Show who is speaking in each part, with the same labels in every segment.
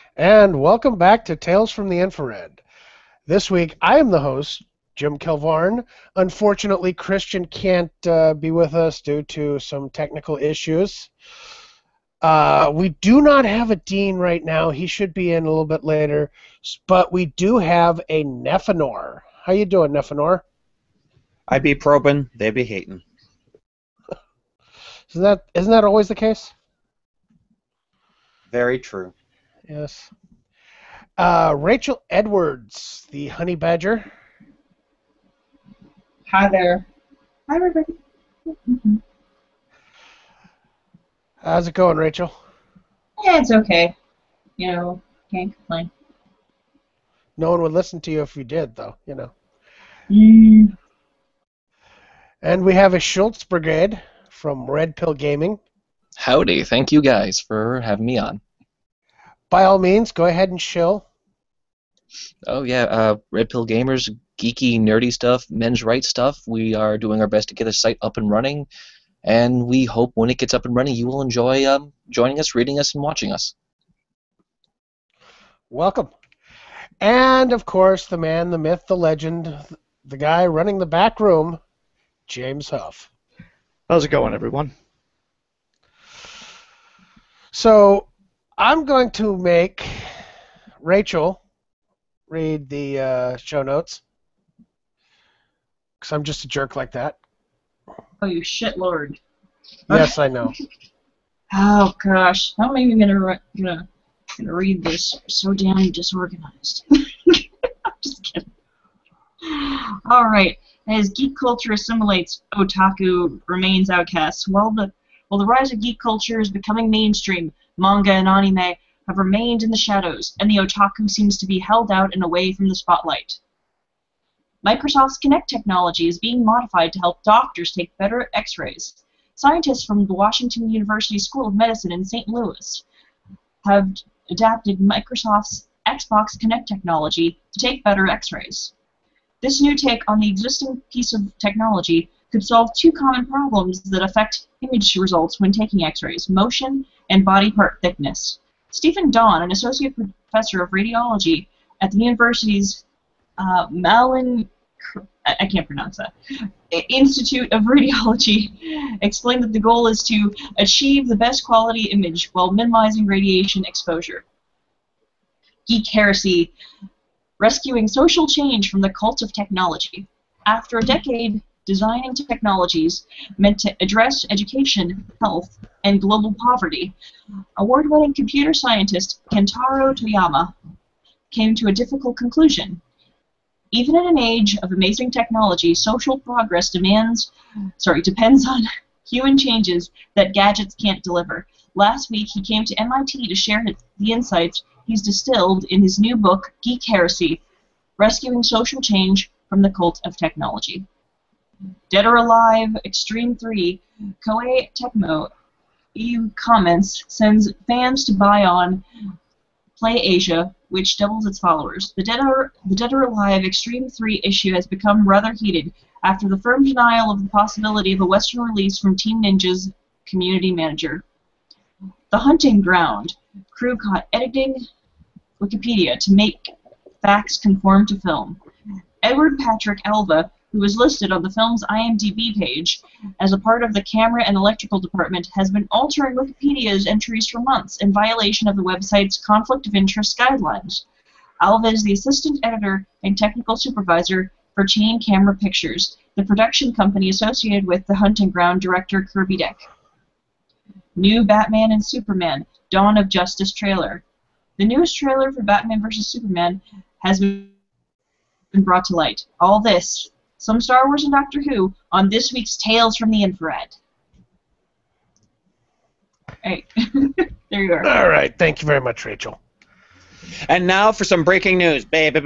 Speaker 1: And welcome back to Tales from the Infrared. This week, I am the host, Jim Kilvarn. Unfortunately, Christian can't be with us due to some technical issues. We do not have a dean right now. He should be in a little bit later. But we do have a Nephenor. How you doing, Nephenor?
Speaker 2: I be probing, they be hating.
Speaker 1: Isn't that always the case?
Speaker 2: Very true.
Speaker 1: Yes. Rachel Edwards, the honey badger.
Speaker 3: Hi there. Hi, everybody.
Speaker 1: How's it going, Rachel?
Speaker 3: Yeah, it's okay. Can't complain.
Speaker 1: No one would listen to you if you did, though,
Speaker 3: Mm.
Speaker 1: And we have a Schultz Brigade from Red Pill Gaming.
Speaker 4: Howdy, thank you guys for having me on.
Speaker 1: By all means, go ahead and chill.
Speaker 4: Oh yeah, Red Pill Gamers, geeky, nerdy stuff, men's rights stuff. We are doing our best to get the site up and running, and we hope when it gets up and running you will enjoy joining us, reading us, and watching us.
Speaker 1: Welcome. And, of course, the man, the myth, the legend, the guy running the back room, James Huff.
Speaker 5: How's it going, everyone?
Speaker 1: So, I'm going to make Rachel read the show notes, because I'm just a jerk like that.
Speaker 3: Oh, you shitlord.
Speaker 1: Yes, I know.
Speaker 3: Oh, gosh. How am I even gonna read this? I'm so damn disorganized. I'm just kidding. All right. As geek culture assimilates, Otaku remains outcasts. While the rise of geek culture is becoming mainstream, manga and anime have remained in the shadows, and the otaku seems to be held out and away from the spotlight. Microsoft's Kinect technology is being modified to help doctors take better x-rays. Scientists from the Washington University School of Medicine in St. Louis have adapted Microsoft's Xbox Kinect technology to take better x-rays. This new take on the existing piece of technology could solve two common problems that affect image results when taking x-rays: motion and body part thickness. Stephen Dawn, an associate professor of radiology at the university's Institute of Radiology, explained that the goal is to achieve the best quality image while minimizing radiation exposure. Geek Heresy, rescuing social change from the cult of technology. After a decade designing technologies meant to address education, health, and global poverty, award-winning computer scientist Kentaro Toyama came to a difficult conclusion. Even in an age of amazing technology, social progress depends on human changes that gadgets can't deliver. Last week, he came to MIT to share the insights he's distilled in his new book, Geek Heresy, Rescuing Social Change from the Cult of Technology. Dead or Alive Extreme 3, Koei Tecmo EU Comments sends fans to buy on Play Asia, which doubles its followers. The Dead or Alive Extreme 3 issue has become rather heated after the firm denial of the possibility of a Western release from Team Ninja's community manager. The Hunting Ground crew caught editing Wikipedia to make facts conform to film. Edward Patrick Alva, who was listed on the film's IMDb page as a part of the camera and electrical department, has been altering Wikipedia's entries for months in violation of the website's conflict of interest guidelines. Alva is the assistant editor and technical supervisor for Chain Camera Pictures, the production company associated with The Hunting Ground director Kirby Dick. New Batman and Superman, Dawn of Justice trailer. The newest trailer for Batman vs. Superman has been brought to light. All this, some Star Wars and Doctor Who, on this week's Tales from the Infrared. Hey, there you are.
Speaker 1: All right. Thank you very much, Rachel.
Speaker 2: And now for some breaking news.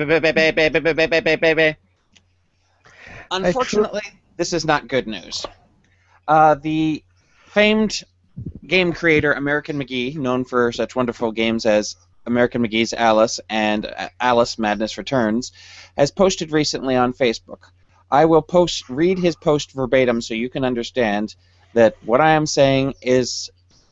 Speaker 2: Unfortunately, this is not good news. The famed game creator American McGee, known for such wonderful games as American McGee's Alice and Alice Madness Returns, has posted recently on Facebook. I will read his post verbatim so you can understand that what I am saying is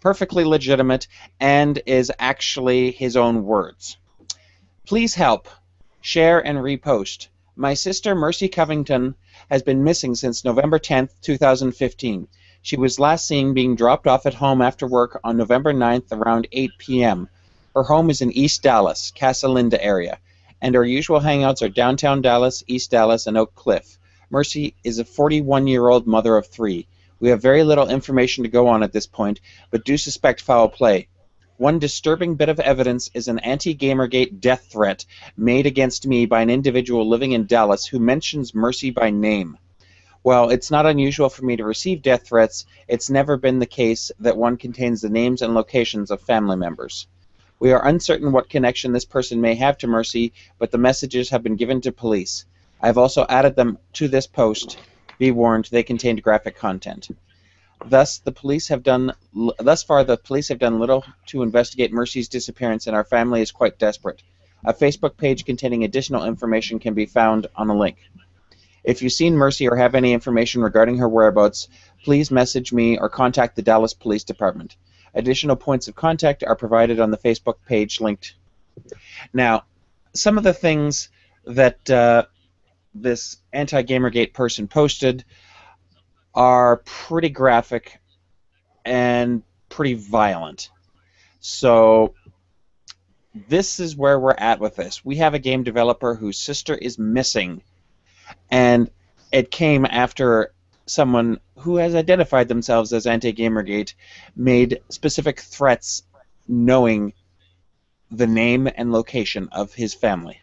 Speaker 2: perfectly legitimate, and is actually his own words. Please help. Share and repost. My sister Mercy Covington has been missing since November 10th, 2015. She was last seen being dropped off at home after work on November 9th around 8 p.m. Her home is in East Dallas, Casa Linda area, and her usual hangouts are downtown Dallas, East Dallas, and Oak Cliff. Mercy is a 41-year-old mother of 3. We have very little information to go on at this point, but do suspect foul play. One disturbing bit of evidence is an anti-Gamergate death threat made against me by an individual living in Dallas who mentions Mercy by name. While it's not unusual for me to receive death threats, it's never been the case that one contains the names and locations of family members. We are uncertain what connection this person may have to Mercy, but the messages have been given to police. I have also added them to this post. Be warned, they contained graphic content. Thus far, the police have done little to investigate Mercy's disappearance, and our family is quite desperate. A Facebook page containing additional information can be found on a link. If you've seen Mercy or have any information regarding her whereabouts, please message me or contact the Dallas Police Department. Additional points of contact are provided on the Facebook page linked. Now, some of the things that this anti-Gamergate person posted are pretty graphic and pretty violent. So this is where we're at with this. We have a game developer whose sister is missing, and it came after someone who has identified themselves as anti-Gamergate made specific threats knowing the name and location of his family.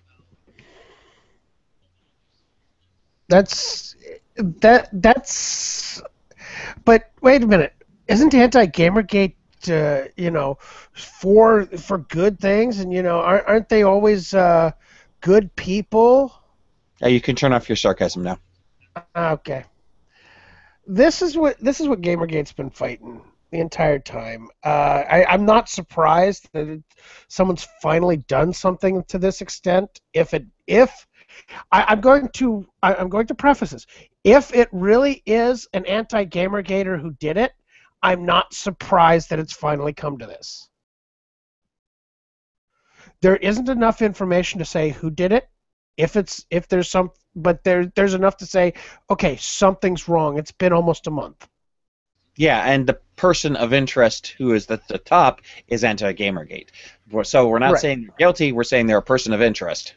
Speaker 1: That's but wait a minute. Isn't anti-Gamergate for good things, and aren't they always good people?
Speaker 2: You can turn off your sarcasm now.
Speaker 1: Okay. This is what Gamergate's been fighting the entire time. I'm not surprised that someone's finally done something to this extent. I'm going to preface this. If it really is an anti-Gamergater who did it, I'm not surprised that it's finally come to this. There isn't enough information to say who did it. But there's enough to say, okay, something's wrong. It's been almost a month.
Speaker 2: Yeah, and the person of interest who is at the top is anti-Gamergate. So we're not saying they're guilty. We're saying they're a person of interest.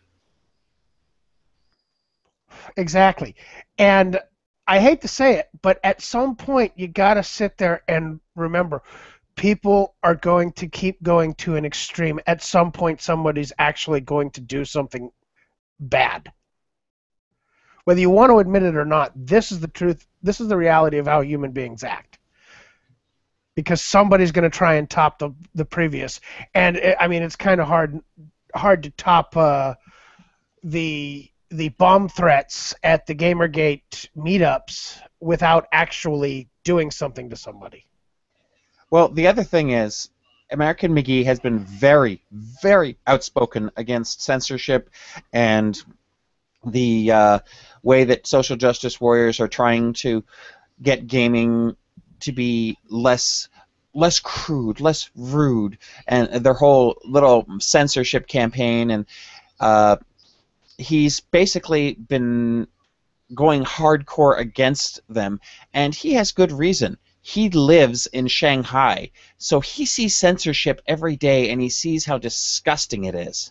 Speaker 1: Exactly. And I hate to say it, but at some point you got to sit there and remember, people are going to keep going to an extreme. At some point, somebody's actually going to do something bad. Whether you want to admit it or not, this is the truth. This is the reality of how human beings act. Because somebody's going to try and top the previous. And, I mean, it's kind of hard to top the bomb threats at the Gamergate meetups without actually doing something to somebody.
Speaker 2: Well, the other thing is, American McGee has been very, very outspoken against censorship and the way that social justice warriors are trying to get gaming to be less crude, less rude, and their whole little censorship campaign. And he's basically been going hardcore against them, and he has good reason. He lives in Shanghai, so he sees censorship every day, and he sees how disgusting it is.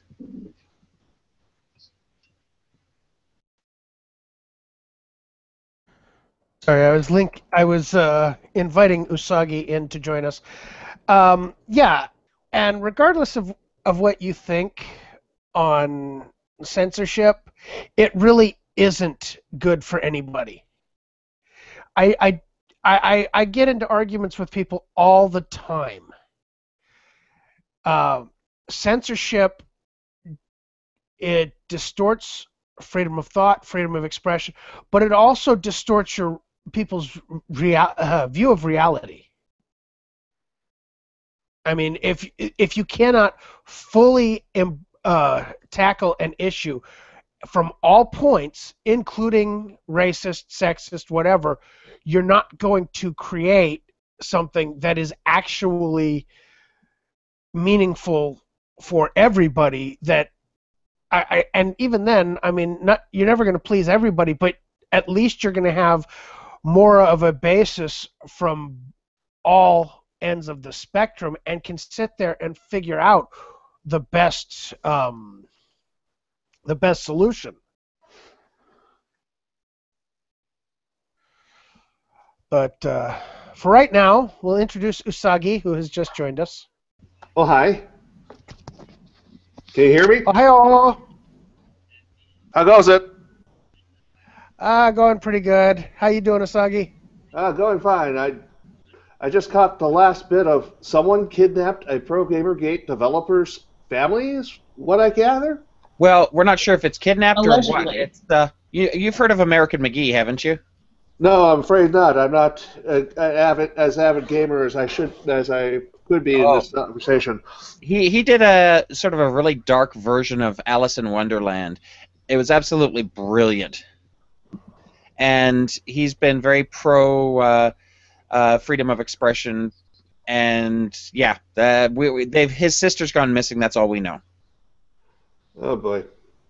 Speaker 1: Sorry, I was inviting Usagi in to join us. Yeah, and regardless of what you think on censorship, it really isn't good for anybody. I get into arguments with people all the time. Censorship, it distorts freedom of thought, freedom of expression, but it also distorts people's view of reality. I mean, if you cannot fully tackle an issue from all points, including racist, sexist, whatever, you're not going to create something that is actually meaningful for everybody. That and even then, I mean, you're never going to please everybody, but at least you're going to have more of a basis from all ends of the spectrum and can sit there and figure out the best solution. But for right now, we'll introduce Usagi, who has just joined us.
Speaker 6: Oh, hi. Can you hear me?
Speaker 1: Ohio.
Speaker 6: How goes it?
Speaker 1: Going pretty good. How you doing, Usagi?
Speaker 6: Going fine. I just caught the last bit of someone kidnapped a Pro Gamergate developer's family, is what I gather?
Speaker 2: Well, we're not sure if it's kidnapped
Speaker 3: Allegedly.
Speaker 2: or what. It's you've heard of American McGee, haven't you?
Speaker 6: No, I'm afraid not. I'm not as avid gamer as I could be in this conversation.
Speaker 2: He did a sort of a really dark version of Alice in Wonderland. It was absolutely brilliant. And he's been very pro freedom of expression, and yeah, his sister's gone missing. That's all we know.
Speaker 6: Oh boy.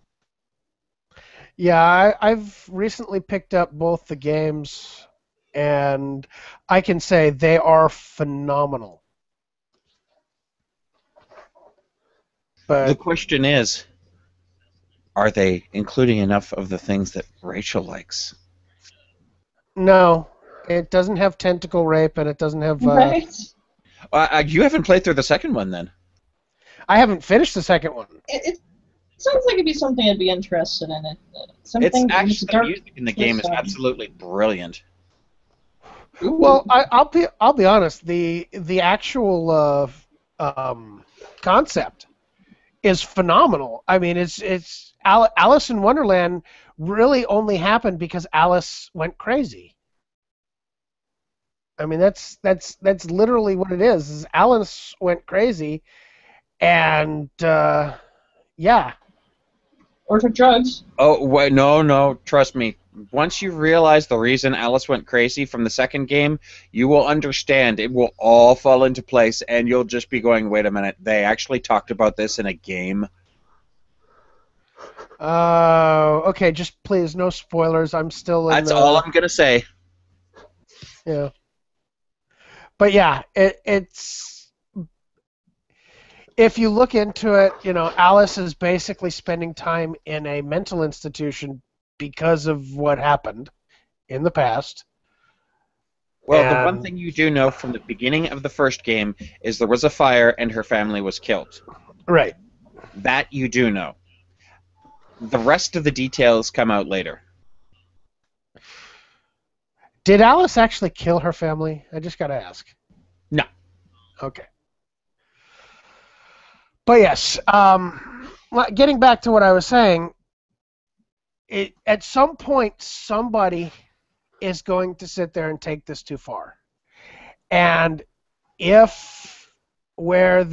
Speaker 1: Yeah, I've recently picked up both the games, and I can say they are phenomenal. But
Speaker 2: The question is, are they including enough of the things that Rachel likes?
Speaker 1: no, it doesn't have tentacle rape, and it doesn't have.
Speaker 3: Right?
Speaker 2: You haven't played through the second one, then?
Speaker 1: I haven't finished the second one.
Speaker 3: It sounds like it'd be something I'd be interested in.
Speaker 2: It's actually the
Speaker 3: dark
Speaker 2: music in the game is
Speaker 3: twist on it.
Speaker 2: absolutely brilliant.
Speaker 1: Well, I'll be honest. The actual concept is phenomenal. I mean, it's Alice in Wonderland really only happened because Alice went crazy. I mean, that's literally what it is Alice went crazy, and yeah.
Speaker 3: Or took drugs.
Speaker 2: Oh, wait, no, trust me. Once you realize the reason Alice went crazy from the second game, you will understand. It will all fall into place, and you'll just be going, wait a minute, they actually talked about this in a game?
Speaker 1: Okay, just please, no spoilers. I'm still in
Speaker 2: That's all I'm going to say.
Speaker 1: Yeah. But yeah, it's... If you look into it, Alice is basically spending time in a mental institution because of what happened in the past.
Speaker 2: Well, the one thing you do know from the beginning of the first game is there was a fire and her family was killed.
Speaker 1: Right.
Speaker 2: That you do know. The rest of the details come out later.
Speaker 1: Did Alice actually kill her family? I just got to ask.
Speaker 2: No.
Speaker 1: Okay. But yes, getting back to what I was saying, at some point somebody is going to sit there and take this too far. And if where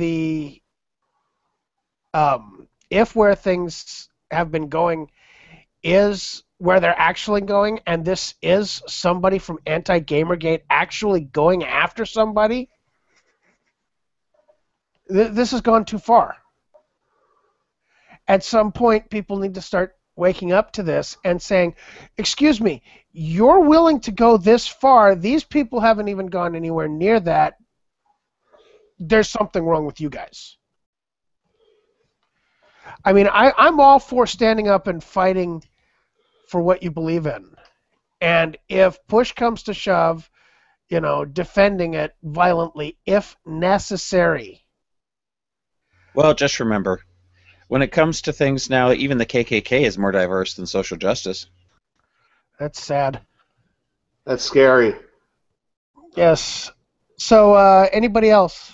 Speaker 1: things have been going is where they're actually going, and this is somebody from Anti-Gamergate actually going after somebody, this has gone too far. At some point, people need to start waking up to this and saying, excuse me, you're willing to go this far. These people haven't even gone anywhere near that. There's something wrong with you guys. I mean, I'm all for standing up and fighting for what you believe in. And if push comes to shove, defending it violently if necessary.
Speaker 2: Well, just remember, when it comes to things now, even the KKK is more diverse than social justice.
Speaker 1: That's sad.
Speaker 6: That's scary.
Speaker 1: Yes. So, anybody else?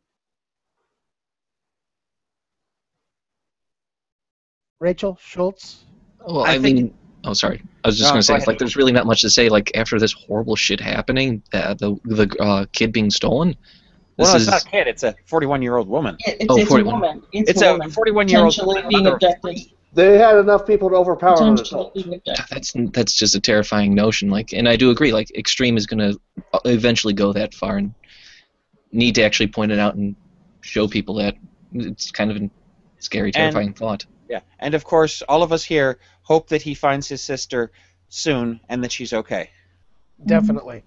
Speaker 1: Rachel Schultz?
Speaker 4: Well, I mean, oh, sorry. I was just
Speaker 2: No,
Speaker 4: going to say,
Speaker 2: go
Speaker 4: it's
Speaker 2: ahead.
Speaker 4: like, there's really not much to say. Like, after this horrible shit happening, the kid being stolen.
Speaker 2: Well,
Speaker 4: This
Speaker 2: it's not a kid. It's a 41-year-old woman.
Speaker 3: It's
Speaker 4: Oh,
Speaker 3: a
Speaker 4: 41.
Speaker 3: woman.
Speaker 2: It's
Speaker 3: a
Speaker 2: a
Speaker 3: woman.
Speaker 2: 41-year-old
Speaker 3: Potentially
Speaker 2: woman,
Speaker 3: being
Speaker 2: mother of
Speaker 3: abducted.
Speaker 2: three.
Speaker 6: They had enough people to overpower an adult.
Speaker 4: That's just a terrifying notion. Like, and I do agree. Like, Extreme is going to eventually go that far, and need to actually point it out and show people that it's kind of a scary, terrifying thought.
Speaker 2: Yeah, and of course, all of us here hope that he finds his sister soon and that she's okay.
Speaker 1: Definitely.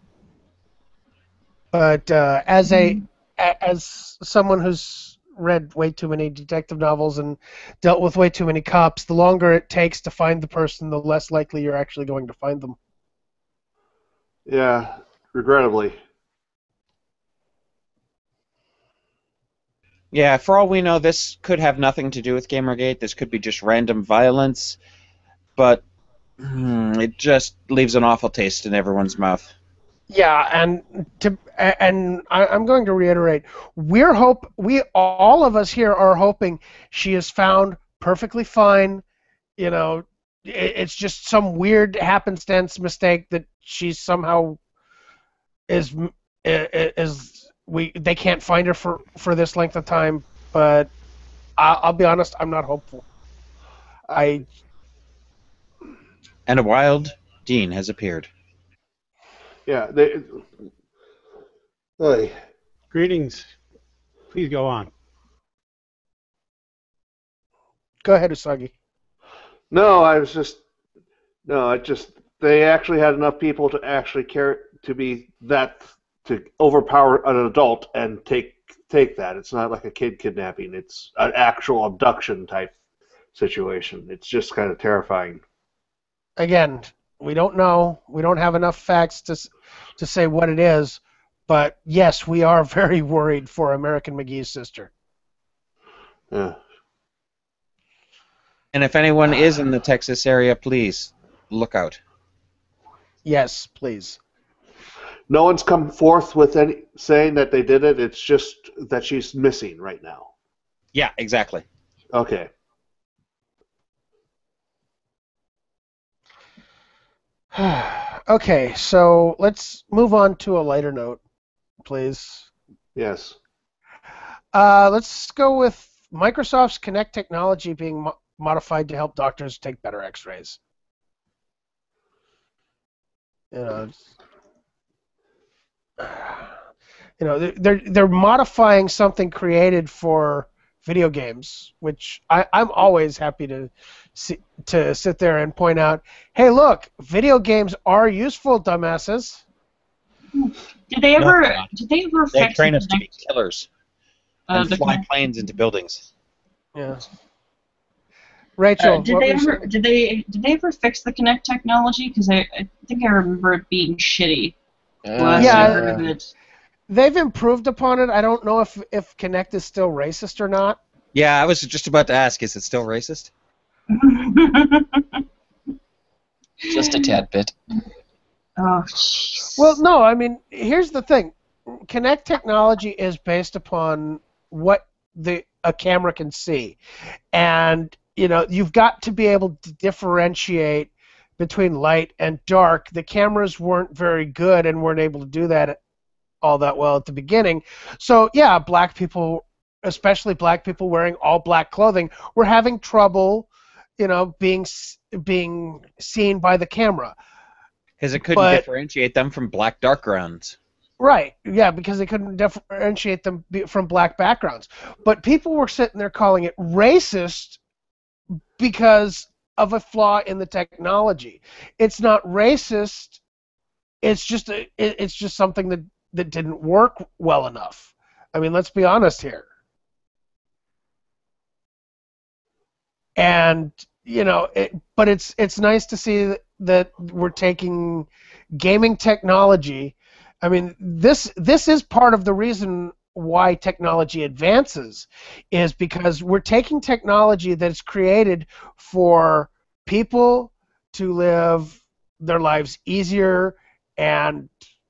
Speaker 1: But as someone who's read way too many detective novels and dealt with way too many cops, the longer it takes to find the person, the less likely you're actually going to find them.
Speaker 6: Yeah, regrettably.
Speaker 2: Yeah, for all we know, this could have nothing to do with Gamergate. This could be just random violence, but it just leaves an awful taste in everyone's mouth.
Speaker 1: Yeah, and I'm going to reiterate, all of us here are hoping she is found perfectly fine. You know, it's just some weird happenstance mistake that she somehow they can't find her for this length of time. But I'll be honest, I'm not hopeful.
Speaker 2: And a wild Dean has appeared.
Speaker 6: Yeah,
Speaker 7: Greetings. Please go on.
Speaker 1: Go ahead, Usagi.
Speaker 6: They actually had enough people to actually care to overpower an adult and take that. It's not like a kid kidnapping. It's an actual abduction type situation. It's just kind of terrifying.
Speaker 1: Again, we don't know. We don't have enough facts to say what it is. But yes, we are very worried for American McGee's sister.
Speaker 6: Yeah.
Speaker 2: And if anyone is in the Texas area, please look out.
Speaker 1: Yes, please.
Speaker 6: No one's come forth with any saying that they did it. It's just that she's missing right now.
Speaker 2: Yeah, exactly.
Speaker 6: Okay.
Speaker 1: Okay, so let's move on to a lighter note, please.
Speaker 6: Yes.
Speaker 1: Let's go with Microsoft's Kinect technology being modified to help doctors take better X-rays. They're modifying something created for video games, which I'm always happy to sit there and point out, hey, look, video games are useful, dumbasses.
Speaker 3: Did they ever
Speaker 2: They train us to be killers and fly planes into buildings.
Speaker 1: Yeah. Rachel,
Speaker 3: did they ever fix the Kinect technology? Because I think I remember it being shitty.
Speaker 1: They've improved upon it. I don't know if Kinect is still racist or not.
Speaker 2: Yeah, I was just about to ask, is it still racist?
Speaker 4: Just a tad bit.
Speaker 3: Oh, jeez.
Speaker 1: Well, no, I mean, here's the thing. Kinect technology is based upon what a camera can see. And, you've got to be able to differentiate between light and dark. The cameras weren't very good and weren't able to do that all that well at the beginning. So, yeah, black people, especially black people wearing all black clothing, were having trouble, being seen by the camera.
Speaker 2: Because it couldn't differentiate them from black backgrounds.
Speaker 1: Right, yeah, because they couldn't differentiate them from black backgrounds. But people were sitting there calling it racist because of a flaw in the technology. It's not racist. It's just something that didn't work well enough. I mean, let's be honest here. And but it's nice to see that we're taking gaming technology. I mean, this is part of the reason why technology advances, is because we're taking technology that's created for people to live their lives easier and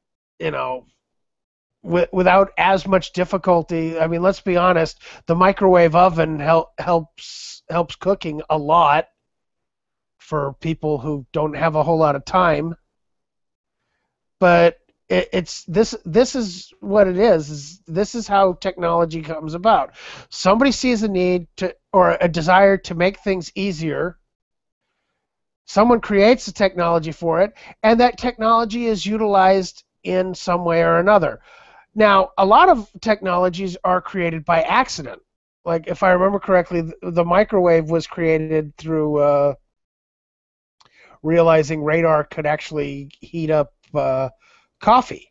Speaker 1: without as much difficulty. I mean, let's be honest, the microwave oven helps cooking a lot for people who don't have a whole lot of time. But it's this. This is what it is. This is how technology comes about. Somebody sees a need to or a desire to make things easier. Someone creates the technology for it, and that technology is utilized in some way or another. Now, a lot of technologies are created by accident. Like, if I remember correctly, the microwave was created through realizing radar could actually heat up coffee.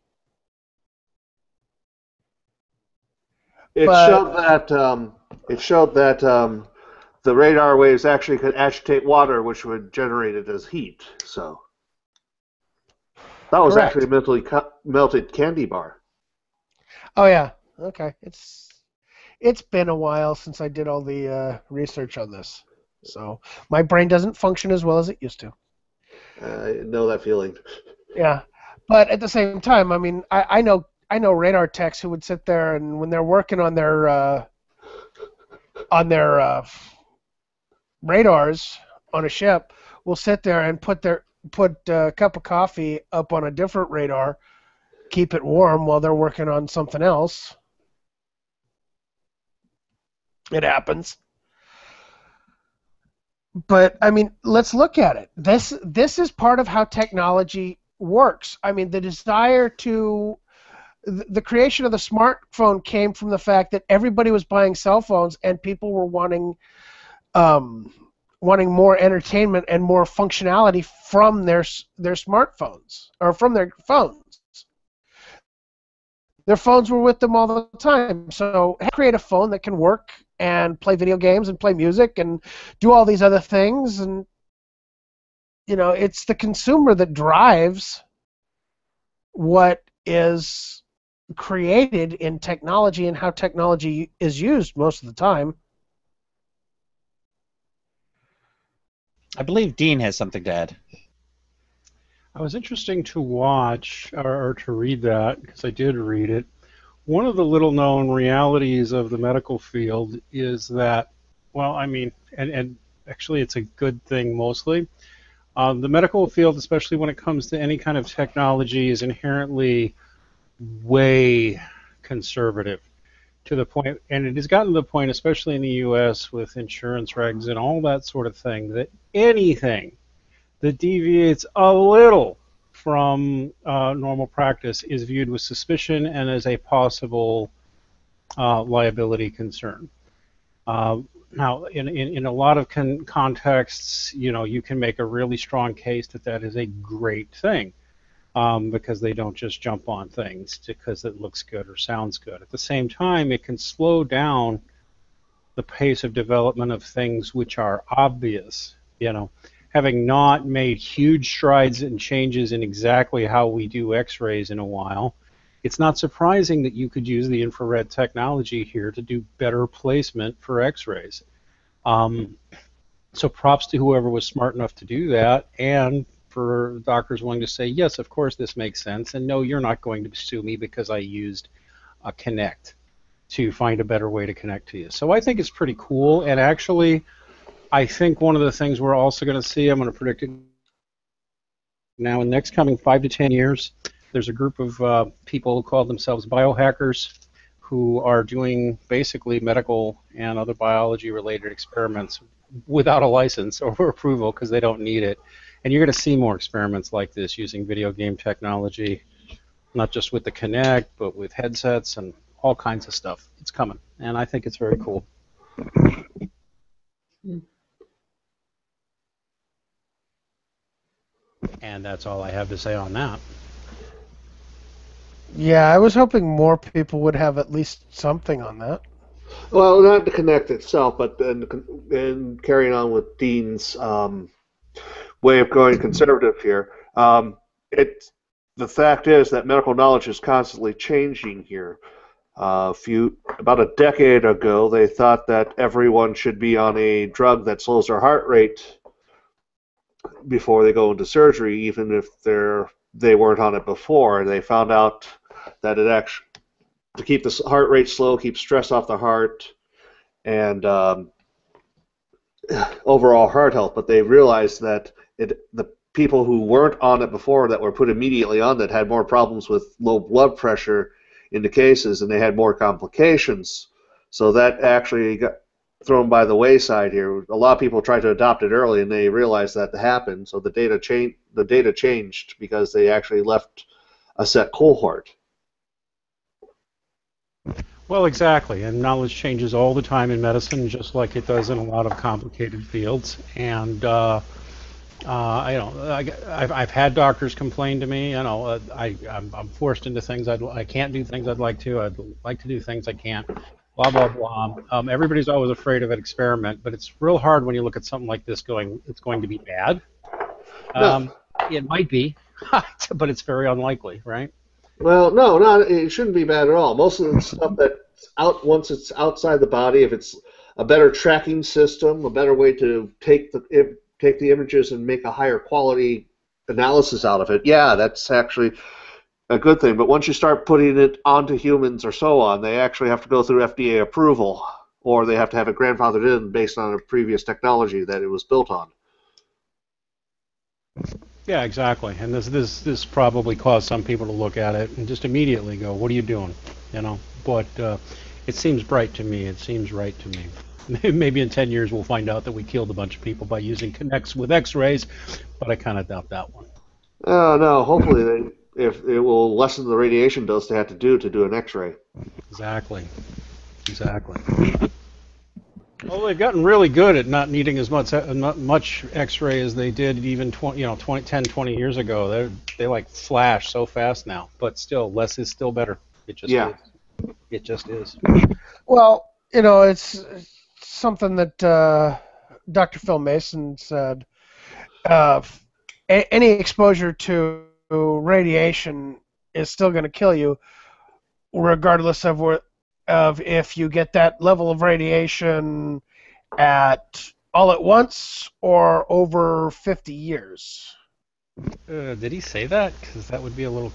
Speaker 6: It
Speaker 1: But
Speaker 6: showed that the radar waves actually could agitate water, which would generate it as heat. So that was
Speaker 1: correct.
Speaker 6: actually a melted candy bar.
Speaker 1: Oh yeah. Okay. It's been a while since I did all the research on this, so my brain doesn't function as well as it used to.
Speaker 6: I know that feeling.
Speaker 1: Yeah, but at the same time, I mean, I know radar techs who would sit there and when they're working on their radars on a ship, will sit there and put a cup of coffee up on a different radar, keep it warm while they're working on something else. It happens. But I mean, let's look at it. This is part of how technology works. I mean, the creation of the smartphone came from the fact that everybody was buying cell phones and people were wanting more entertainment and more functionality from their smartphones or from their phones. Their phones were with them all the time, so create a phone that can work and play video games and play music and do all these other things. And it's the consumer that drives what is created in technology and how technology is used most of the time.
Speaker 2: I believe Dean has something to add.
Speaker 7: It was interesting to watch or to read that, because I did read it. One of the little-known realities of the medical field is that, well, I mean, and actually it's a good thing mostly. The medical field, especially when it comes to any kind of technology, is inherently way conservative to the point, and it has gotten to the point, especially in the U.S. with insurance regs and all that sort of thing, that anything that deviates a little from normal practice is viewed with suspicion and as a possible liability concern. Now, in a lot of contexts, you can make a really strong case that is a great thing because they don't just jump on things because it looks good or sounds good. At the same time, it can slow down the pace of development of things which are obvious. Having not made huge strides and changes in exactly how we do X-rays in a while, it's not surprising that you could use the infrared technology here to do better placement for X-rays. So props to whoever was smart enough to do that, and for doctors willing to say, yes, of course this makes sense, and no, you're not going to sue me because I used a Kinect to find a better way to connect to you. So I think it's pretty cool, and actually, I think one of the things we're also going to see, I'm going to predict it now, in the next coming 5 to 10 years, there's a group of people who call themselves biohackers who are doing basically medical and other biology-related experiments without a license or approval because they don't need it. And you're going to see more experiments like this using video game technology, not just with the Kinect, but with headsets and all kinds of stuff. It's coming, and I think it's very cool. And that's all I have to say on that.
Speaker 1: Yeah, I was hoping more people would have at least something on that.
Speaker 6: Well, not the Kinect itself, but in carrying on with Dean's way of going conservative here. The fact is that medical knowledge is constantly changing here. About a decade ago, they thought that everyone should be on a drug that slows their heart rate before they go into surgery, even if they weren't on it before. And they found out that it actually, to keep the heart rate slow, keep stress off the heart, and overall heart health. But they realized that people who weren't on it before that were put immediately on that had more problems with low blood pressure in the cases, and they had more complications. So that actually got thrown by the wayside here. A lot of people tried to adopt it early, and they realized that happened. So the data changed because they actually left a set cohort.
Speaker 7: Well, exactly, and knowledge changes all the time in medicine, just like it does in a lot of complicated fields. And I've had doctors complain to me. I'm forced into things I can't do things I'd like to. I'd like to do things I can't. Blah blah blah. Everybody's always afraid of an experiment, but it's real hard when you look at something like this. It's going to be bad. It might be, but it's very unlikely, right?
Speaker 6: Well, no, it shouldn't be bad at all. Most of the stuff that's once it's outside the body, if it's a better tracking system, a better way to take the images and make a higher quality analysis out of it, yeah, that's actually a good thing. But once you start putting it onto humans or so on, they actually have to go through FDA approval, or they have to have it grandfathered in based on a previous technology that it was built on.
Speaker 7: Yeah, exactly. And this probably caused some people to look at it and just immediately go, "What are you doing?" But it seems bright to me. It seems right to me. Maybe in 10 years we'll find out that we killed a bunch of people by using Kinects with X-rays, but I kind of doubt that one.
Speaker 6: Oh no! Hopefully, if it will lessen the radiation dose they have to do an X-ray.
Speaker 7: Exactly. Well, they've gotten really good at not needing as much X-ray as they did even 10, 20 years ago. They like flash so fast now, but still, less is still better. It just is. It just is.
Speaker 1: Well, it's something that Dr. Phil Mason said. Any exposure to radiation is still going to kill you, regardless of if you get that level of radiation all at once or over 50 years.
Speaker 7: Did he say that? Because that would be a little...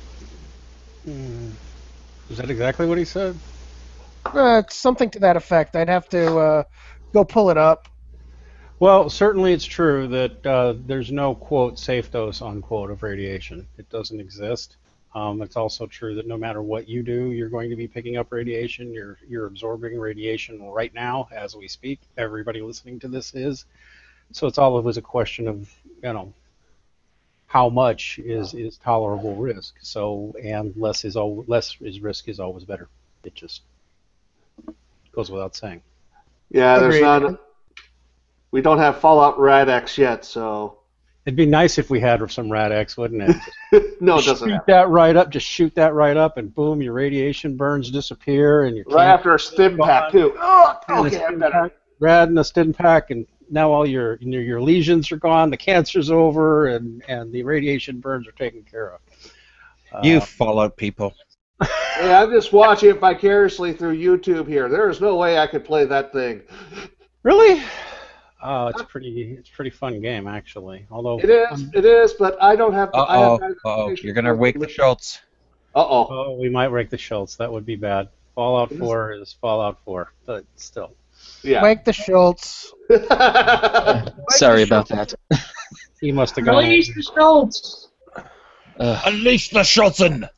Speaker 7: Is that exactly what he said?
Speaker 1: It's something to that effect. I'd have to go pull it up.
Speaker 7: Well, certainly it's true that there's no, quote, safe dose, unquote, of radiation. It doesn't exist. It's also true that no matter what you do, you're going to be picking up radiation. You're absorbing radiation right now as we speak. Everybody listening to this is. So it's always a question of, how much is tolerable risk. So, and less risk is always better. It just goes without saying.
Speaker 6: Yeah,
Speaker 1: Agreed.
Speaker 6: We don't have Fallout Rad-X yet, so...
Speaker 7: It'd be nice if we had some Rad-X, wouldn't it?
Speaker 6: No, it doesn't.
Speaker 7: Shoot that right up, just shoot that right up, and boom, your radiation burns disappear, and
Speaker 6: right after a stim pack too. Oh, okay, I'm better.
Speaker 7: Rad and a stim pack, and now all your lesions are gone, the cancer's over, and the radiation burns are taken care of.
Speaker 8: You Fallout people.
Speaker 6: Yeah, I'm just watching it vicariously through YouTube here. There is no way I could play that thing.
Speaker 7: Really? Oh, it's a pretty fun game actually. Although
Speaker 6: it is, but I don't have.
Speaker 8: You're gonna wake the Schultz.
Speaker 7: Oh, we might wake the Schultz. That would be bad. Fallout 4 is Fallout 4, but still.
Speaker 6: Yeah.
Speaker 1: Wake the Schultz.
Speaker 4: Sorry about that.
Speaker 7: He must have gone.
Speaker 3: Release the Schultz.
Speaker 8: Unleash the Schultzen.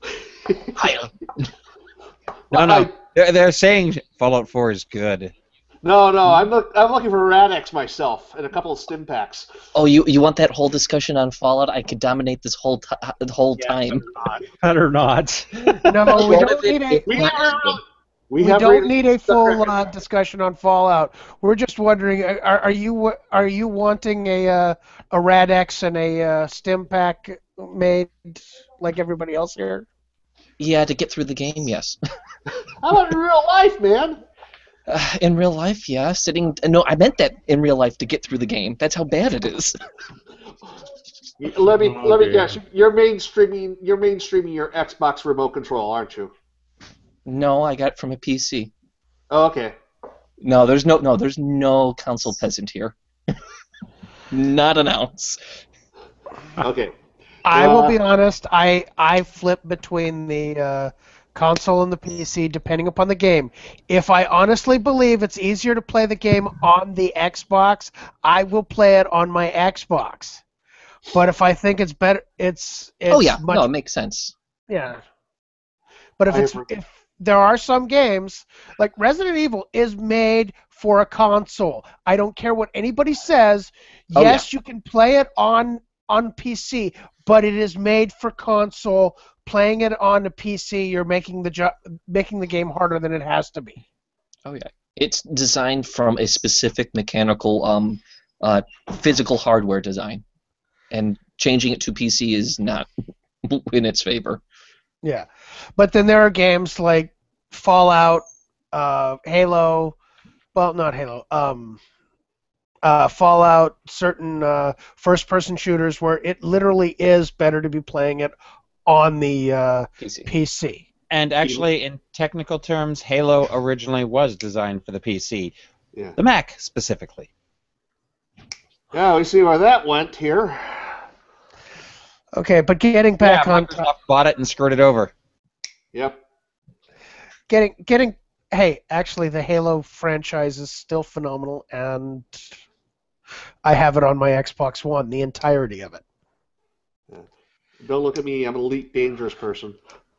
Speaker 6: No,
Speaker 8: No. They're saying Fallout 4 is good.
Speaker 6: No, I'm looking for Rad-X myself and a couple of stim packs.
Speaker 4: Oh, you want that whole discussion on Fallout? I could dominate this whole time.
Speaker 7: Better not.
Speaker 1: No, we don't need a full discussion on Fallout. We're just wondering, are you wanting a Rad-X and a stim pack made like everybody else here?
Speaker 4: Yeah, to get through the game, yes.
Speaker 6: How about in real life, man?
Speaker 4: In real life, yeah. No, I meant that in real life to get through the game. That's how bad it is.
Speaker 6: Let me guess. You're mainstreaming your Xbox remote control, aren't you?
Speaker 4: No, I got it from a PC.
Speaker 6: Oh, okay.
Speaker 4: No, there's no console peasant here. Not an ounce.
Speaker 6: Okay.
Speaker 1: I will be honest. I flip between the console and the PC depending upon the game. If I honestly believe it's easier to play the game on the Xbox, I will play it on my Xbox. But if I think it's better, it's
Speaker 4: Oh yeah,
Speaker 1: much,
Speaker 4: no, it makes sense.
Speaker 1: yeah. But
Speaker 6: I agree.
Speaker 1: if there are some games like Resident Evil is made for a console. I don't care what anybody says.
Speaker 4: Oh, yeah.
Speaker 1: Yes, you can play it on PC, but it is made for console. Playing it on a PC, you're making the game harder than it has to be.
Speaker 4: Oh yeah, it's designed from a specific mechanical, physical hardware design, and changing it to PC is not in its favor.
Speaker 1: Yeah, but then there are games like Fallout, Halo. Well, not Halo. Fallout, certain first-person shooters where it literally is better to be playing it on the PC.
Speaker 2: And actually, in technical terms, Halo originally was designed for the PC.
Speaker 6: Yeah.
Speaker 2: The Mac, specifically.
Speaker 6: Yeah, we see where that went here.
Speaker 1: Okay, but getting back on
Speaker 2: Microsoft bought it and screwed it over.
Speaker 6: Yep.
Speaker 1: getting hey, actually the Halo franchise is still phenomenal, and I have it on my Xbox One, the entirety of it.
Speaker 6: Yeah. Don't look at me, I'm an elite dangerous person.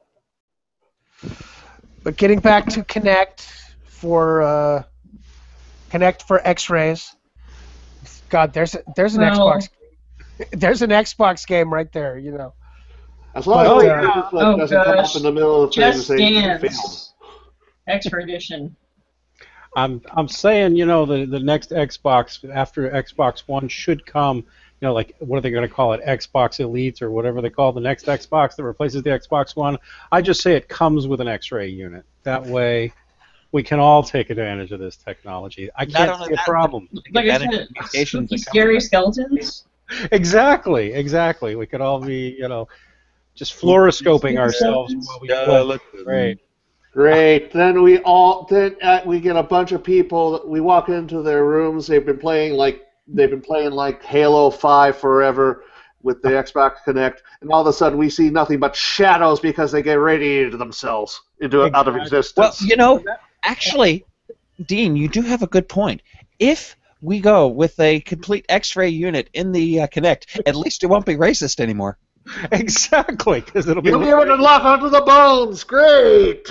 Speaker 1: But getting back to Kinect for X-rays. God, there's an Xbox. There's an Xbox game right there, you know.
Speaker 6: As long as
Speaker 1: But,
Speaker 6: it doesn't come up in the middle of things
Speaker 3: Just
Speaker 6: and say you failed.
Speaker 3: Dance. Extra edition.
Speaker 7: I'm saying, you know, the next Xbox after Xbox One should come, you know, like what are they going to call it, Xbox Elite or whatever they call the next Xbox that replaces the Xbox One. I just say it comes with an X-ray unit. That way, we can all take advantage of this technology. I can't see a problem.
Speaker 3: Like I said, spooky, scary skeletons.
Speaker 7: Exactly. We could all be, you know, just fluoroscoping ourselves while we play. Great.
Speaker 6: Great. Then we get a bunch of people. We walk into their rooms. They've been playing like Halo 5 forever with the Xbox Kinect, and all of a sudden we see nothing but shadows because they get radiated themselves out of existence.
Speaker 2: Well, you know, actually, Dean, you do have a good point. If we go with a complete X-ray unit in the Kinect, at least it won't be racist anymore.
Speaker 7: Exactly, because it'll be.
Speaker 6: You'll be able to lock onto the bones. Great.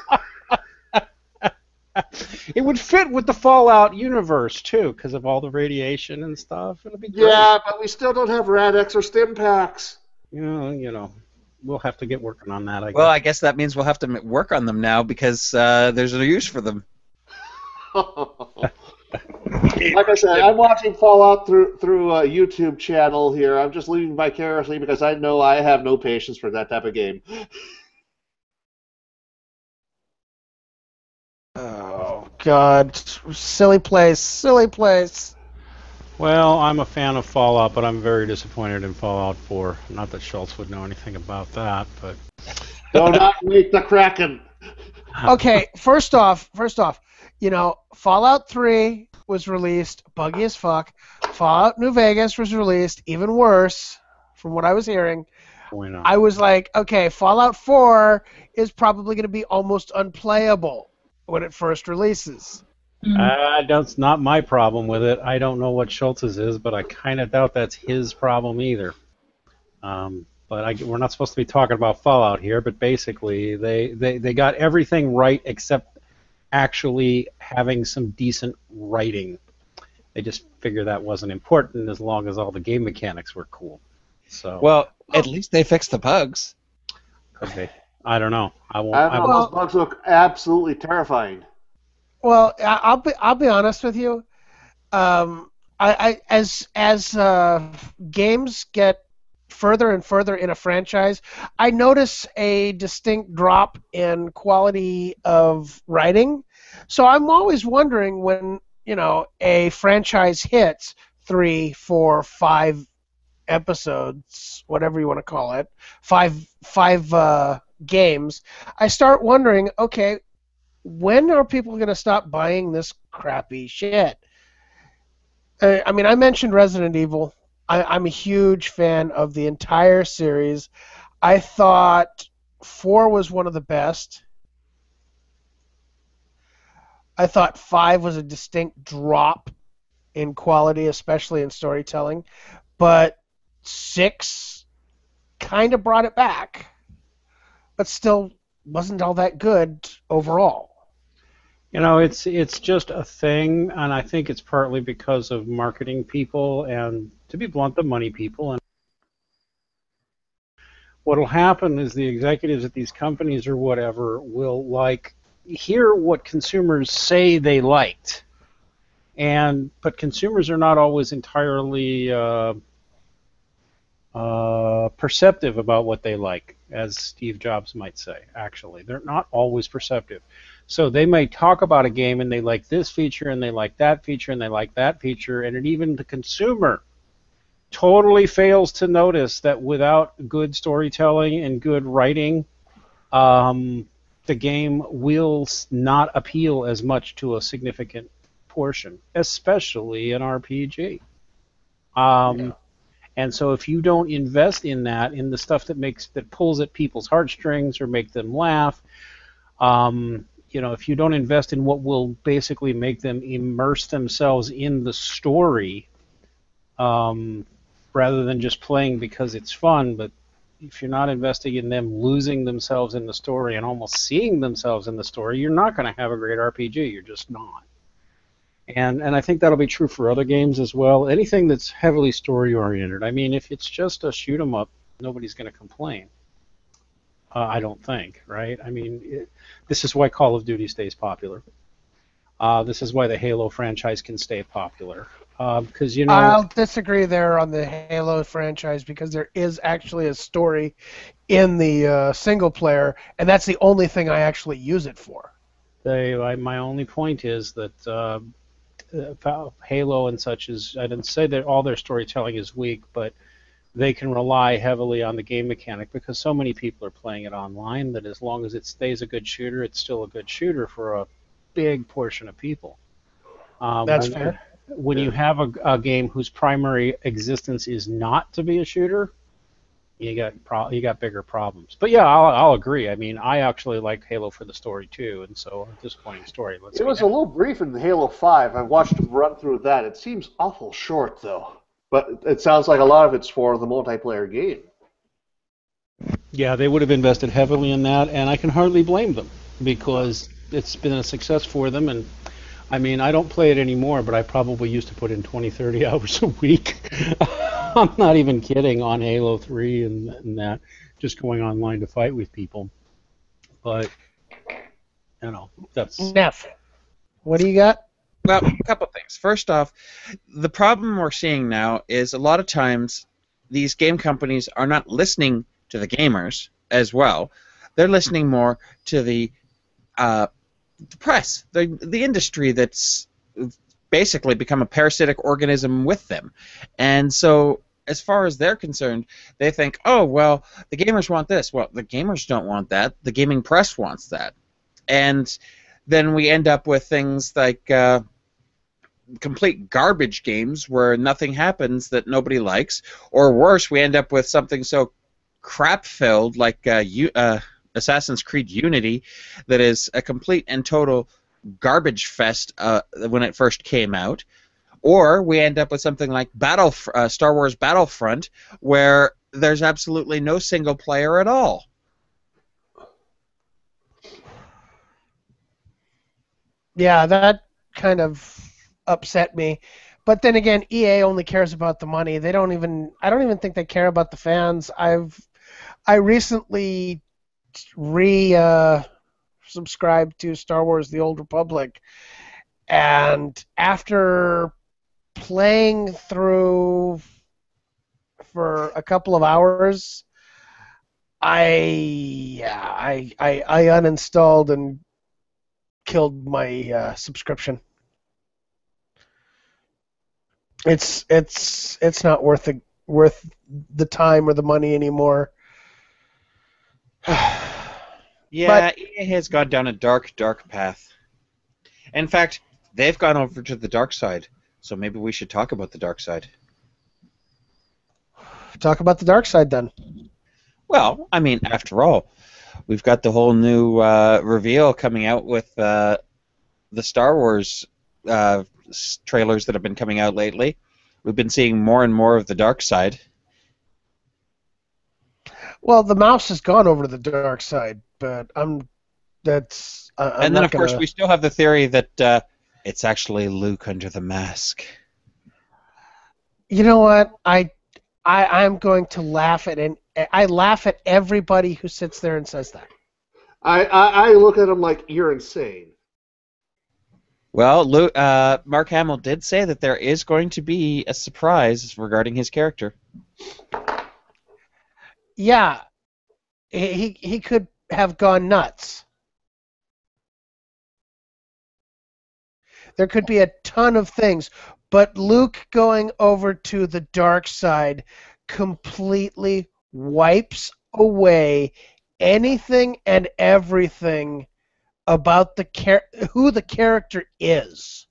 Speaker 7: It would fit with the Fallout universe too, because of all the radiation and stuff. It'll be great.
Speaker 6: Yeah, but we still don't have Rad-X or Stim Packs.
Speaker 7: You know, we'll have to get working on that. I guess.
Speaker 2: Well, I guess that means we'll have to work on them now because there's no use for them.
Speaker 6: Like I said, I'm watching Fallout through a YouTube channel here. I'm just living vicariously because I know I have no patience for that type of game.
Speaker 1: Oh God, silly place.
Speaker 7: Well, I'm a fan of Fallout, but I'm very disappointed in Fallout 4. Not that Schultz would know anything about that, but.
Speaker 6: Do not wake the Kraken.
Speaker 1: Okay, first off, you know, Fallout 3 was released, buggy as fuck. Fallout New Vegas was released, even worse, from what I was hearing. I was like, okay, Fallout 4 is probably going to be almost unplayable when it first releases.
Speaker 7: That's not my problem with it. I don't know what Schultz's is, but I kind of doubt that's his problem either. But we're not supposed to be talking about Fallout here, but basically they got everything right except actually having some decent writing. They just figured that wasn't important as long as all the game mechanics were cool. So
Speaker 2: well, at least they fixed the bugs.
Speaker 7: Could be. I don't know.
Speaker 6: Those bugs look absolutely terrifying.
Speaker 1: Well, I'll be honest with you. As games get further and further in a franchise, I notice a distinct drop in quality of writing. So I'm always wondering when, you know, a franchise hits 3, 4, 5 episodes, whatever you want to call it, five games, I start wondering, okay, when are people going to stop buying this crappy shit? I mean, I mentioned Resident Evil. I'm a huge fan of the entire series. I thought 4 was one of the best. I thought 5 was a distinct drop in quality, especially in storytelling. But 6 kind of brought it back, but still wasn't all that good overall.
Speaker 7: You know, it's just a thing, and I think it's partly because of marketing people and, to be blunt, the money people. And what'll happen is the executives at these companies or whatever will hear what consumers say they liked, but consumers are not always entirely perceptive about what they like, as Steve Jobs might say. Actually, they're not always perceptive. So they may talk about a game and they like this feature and they like that feature and they like that feature, and even the consumer totally fails to notice that without good storytelling and good writing, the game will not appeal as much to a significant portion, especially an RPG. And so if you don't invest in that, in the stuff that pulls at people's heartstrings or make them laugh, if you don't invest in what will basically make them immerse themselves in the story, rather than just playing because it's fun, but if you're not investing in them losing themselves in the story and almost seeing themselves in the story, you're not going to have a great RPG. You're just not. And I think that'll be true for other games as well. Anything that's heavily story-oriented. I mean, if it's just a shoot-'em-up, nobody's going to complain. I don't think, right? I mean, this is why Call of Duty stays popular. This is why the Halo franchise can stay popular. Because
Speaker 1: I'll disagree there on the Halo franchise, because there is actually a story in the single player, and that's the only thing I actually use it for.
Speaker 7: My only point is that Halo and such I didn't say that all their storytelling is weak, but they can rely heavily on the game mechanic because so many people are playing it online that as long as it stays a good shooter, it's still a good shooter for a big portion of people.
Speaker 1: That's fair.
Speaker 7: When you have a game whose primary existence is not to be a shooter, you got bigger problems. But yeah, I'll agree. I mean, I actually like Halo for the story too, and so a disappointing story.
Speaker 6: It was a little brief in Halo 5. I watched him run through that. It seems awful short, though. But it sounds like a lot of it's for the multiplayer game.
Speaker 7: Yeah, they would have invested heavily in that, and I can hardly blame them because it's been a success for them. And I mean, I don't play it anymore, but I probably used to put in 20, 30 hours a week. I'm not even kidding, on Halo 3 and that, just going online to fight with people. But, that's...
Speaker 1: Neff, what do you got?
Speaker 2: Well, a couple things. First off, the problem we're seeing now is a lot of times these game companies are not listening to the gamers as well. They're listening more to the press, the industry that's basically become a parasitic organism with them. And so as far as they're concerned, they think, oh, well, the gamers want this. Well, the gamers don't want that. The gaming press wants that. And then we end up with things like complete garbage games where nothing happens that nobody likes, or worse, we end up with something so crap-filled like Assassin's Creed Unity that is a complete and total garbage fest when it first came out, or we end up with something like Star Wars Battlefront, where there's absolutely no single player at all.
Speaker 1: Yeah, that kind of upset me. But then again, EA only cares about the money. I don't even think they care about the fans. I recently subscribed to Star Wars The Old Republic, and after playing through for a couple of hours, I uninstalled and killed my subscription. It's not worth the time or the money anymore.
Speaker 2: Yeah, EA has gone down a dark, dark path. In fact, they've gone over to the dark side, so maybe we should talk about the dark side.
Speaker 1: Talk about the dark side, then.
Speaker 2: Well, I mean, after all, we've got the whole new reveal coming out with the Star Wars trailers that have been coming out lately. We've been seeing more and more of the dark side.
Speaker 1: Well, the mouse has gone over to the dark side, but I'm
Speaker 8: And then,
Speaker 1: not
Speaker 8: of course,
Speaker 1: gonna.
Speaker 8: we still have the theory that it's actually Luke under the mask.
Speaker 1: You know what? I'm going to laugh at I laugh at everybody who sits there and says that.
Speaker 6: I look at him like, you're insane.
Speaker 8: Well, Mark Hamill did say that there is going to be a surprise regarding his character.
Speaker 1: Yeah, he could have gone nuts. There could be a ton of things, but Luke going over to the dark side completely wipes away anything and everything about who the character is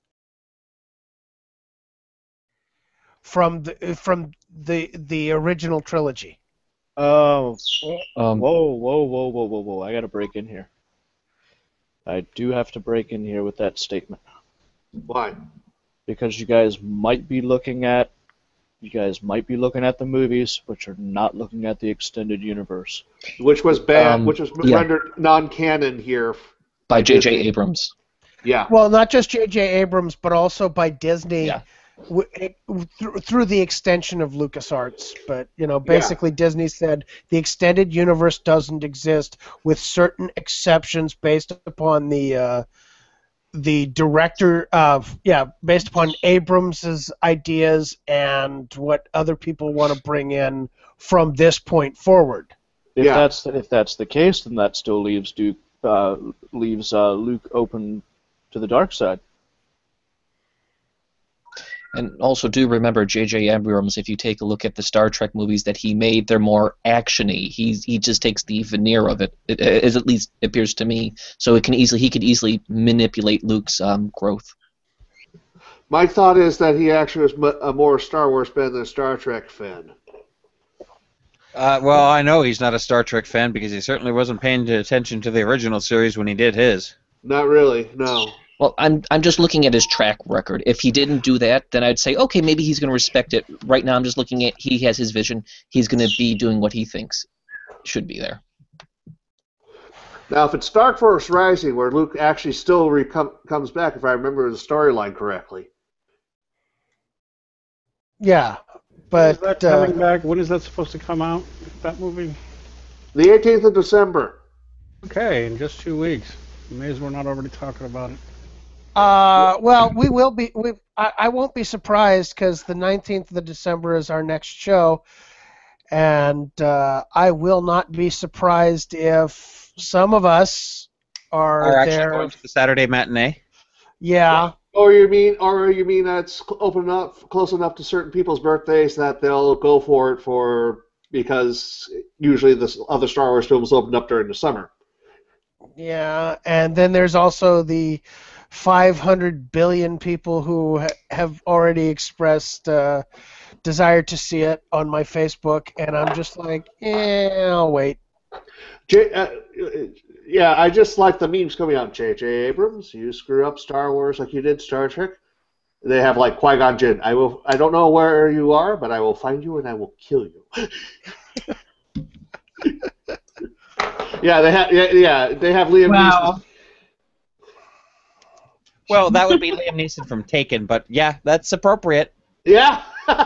Speaker 1: from the original trilogy.
Speaker 5: Oh,
Speaker 4: Um,
Speaker 5: whoa. I gotta break in here. I do have to break in here with that statement.
Speaker 6: Why?
Speaker 5: Because you guys might be looking at the movies, but you're not looking at the extended universe.
Speaker 6: Which was bad. Which was
Speaker 4: yeah.
Speaker 6: rendered non-canon here
Speaker 4: by J.J.
Speaker 6: Disney.
Speaker 4: Abrams.
Speaker 6: Yeah.
Speaker 1: Well, not just J.J. Abrams, but also by Disney
Speaker 4: Yeah.
Speaker 1: through the extension of LucasArts. But basically, Disney said the extended universe doesn't exist, with certain exceptions based upon the director based upon Abrams's ideas and what other people want to bring in from this point forward.
Speaker 5: If that's the case, then that still leaves Luke open to the dark side.
Speaker 4: And also do remember J.J. Abrams, if you take a look at the Star Trek movies that he made, they're more action-y. He just takes the veneer of it, as at least appears to me. So he could easily manipulate Luke's growth.
Speaker 6: My thought is that he actually was a more Star Wars fan than a Star Trek fan.
Speaker 8: Well, I know he's not a Star Trek fan because he certainly wasn't paying attention to the original series when he did his.
Speaker 6: Not really, no.
Speaker 4: Well, I'm just looking at his track record. If he didn't do that, then I'd say, okay, maybe he's going to respect it. Right now, I'm just looking at he has his vision. He's going to be doing what he thinks should be there.
Speaker 6: Now, if it's Dark Force Rising, where Luke actually still comes back, if I remember the storyline correctly.
Speaker 1: Yeah, but
Speaker 7: Is that coming back? When is that supposed to come out? That movie?
Speaker 6: The 18th of December.
Speaker 7: Okay, in just 2 weeks. Amazed we're not already talking about it.
Speaker 1: Well, we will be. I won't be surprised because the 19th of December is our next show, and I will not be surprised if some of us are
Speaker 8: actually
Speaker 1: there.
Speaker 8: going to the Saturday matinee.
Speaker 1: Yeah.
Speaker 6: Or you mean that's close enough to certain people's birthdays that they'll go for it because usually the other Star Wars films opened up during the summer.
Speaker 1: Yeah, and then there's also the 500 billion people who have already expressed desire to see it on my Facebook, and I'm just like, I'll wait.
Speaker 6: Yeah, I just like the memes coming out. J.J. Abrams, you screw up Star Wars like you did Star Trek. They have like Qui-Gon Jinn. I don't know where you are, but I will find you and I will kill you. Yeah, they have Liam Neeson.
Speaker 8: Well, that would be Liam Neeson from Taken, but yeah, that's appropriate.
Speaker 6: Yeah.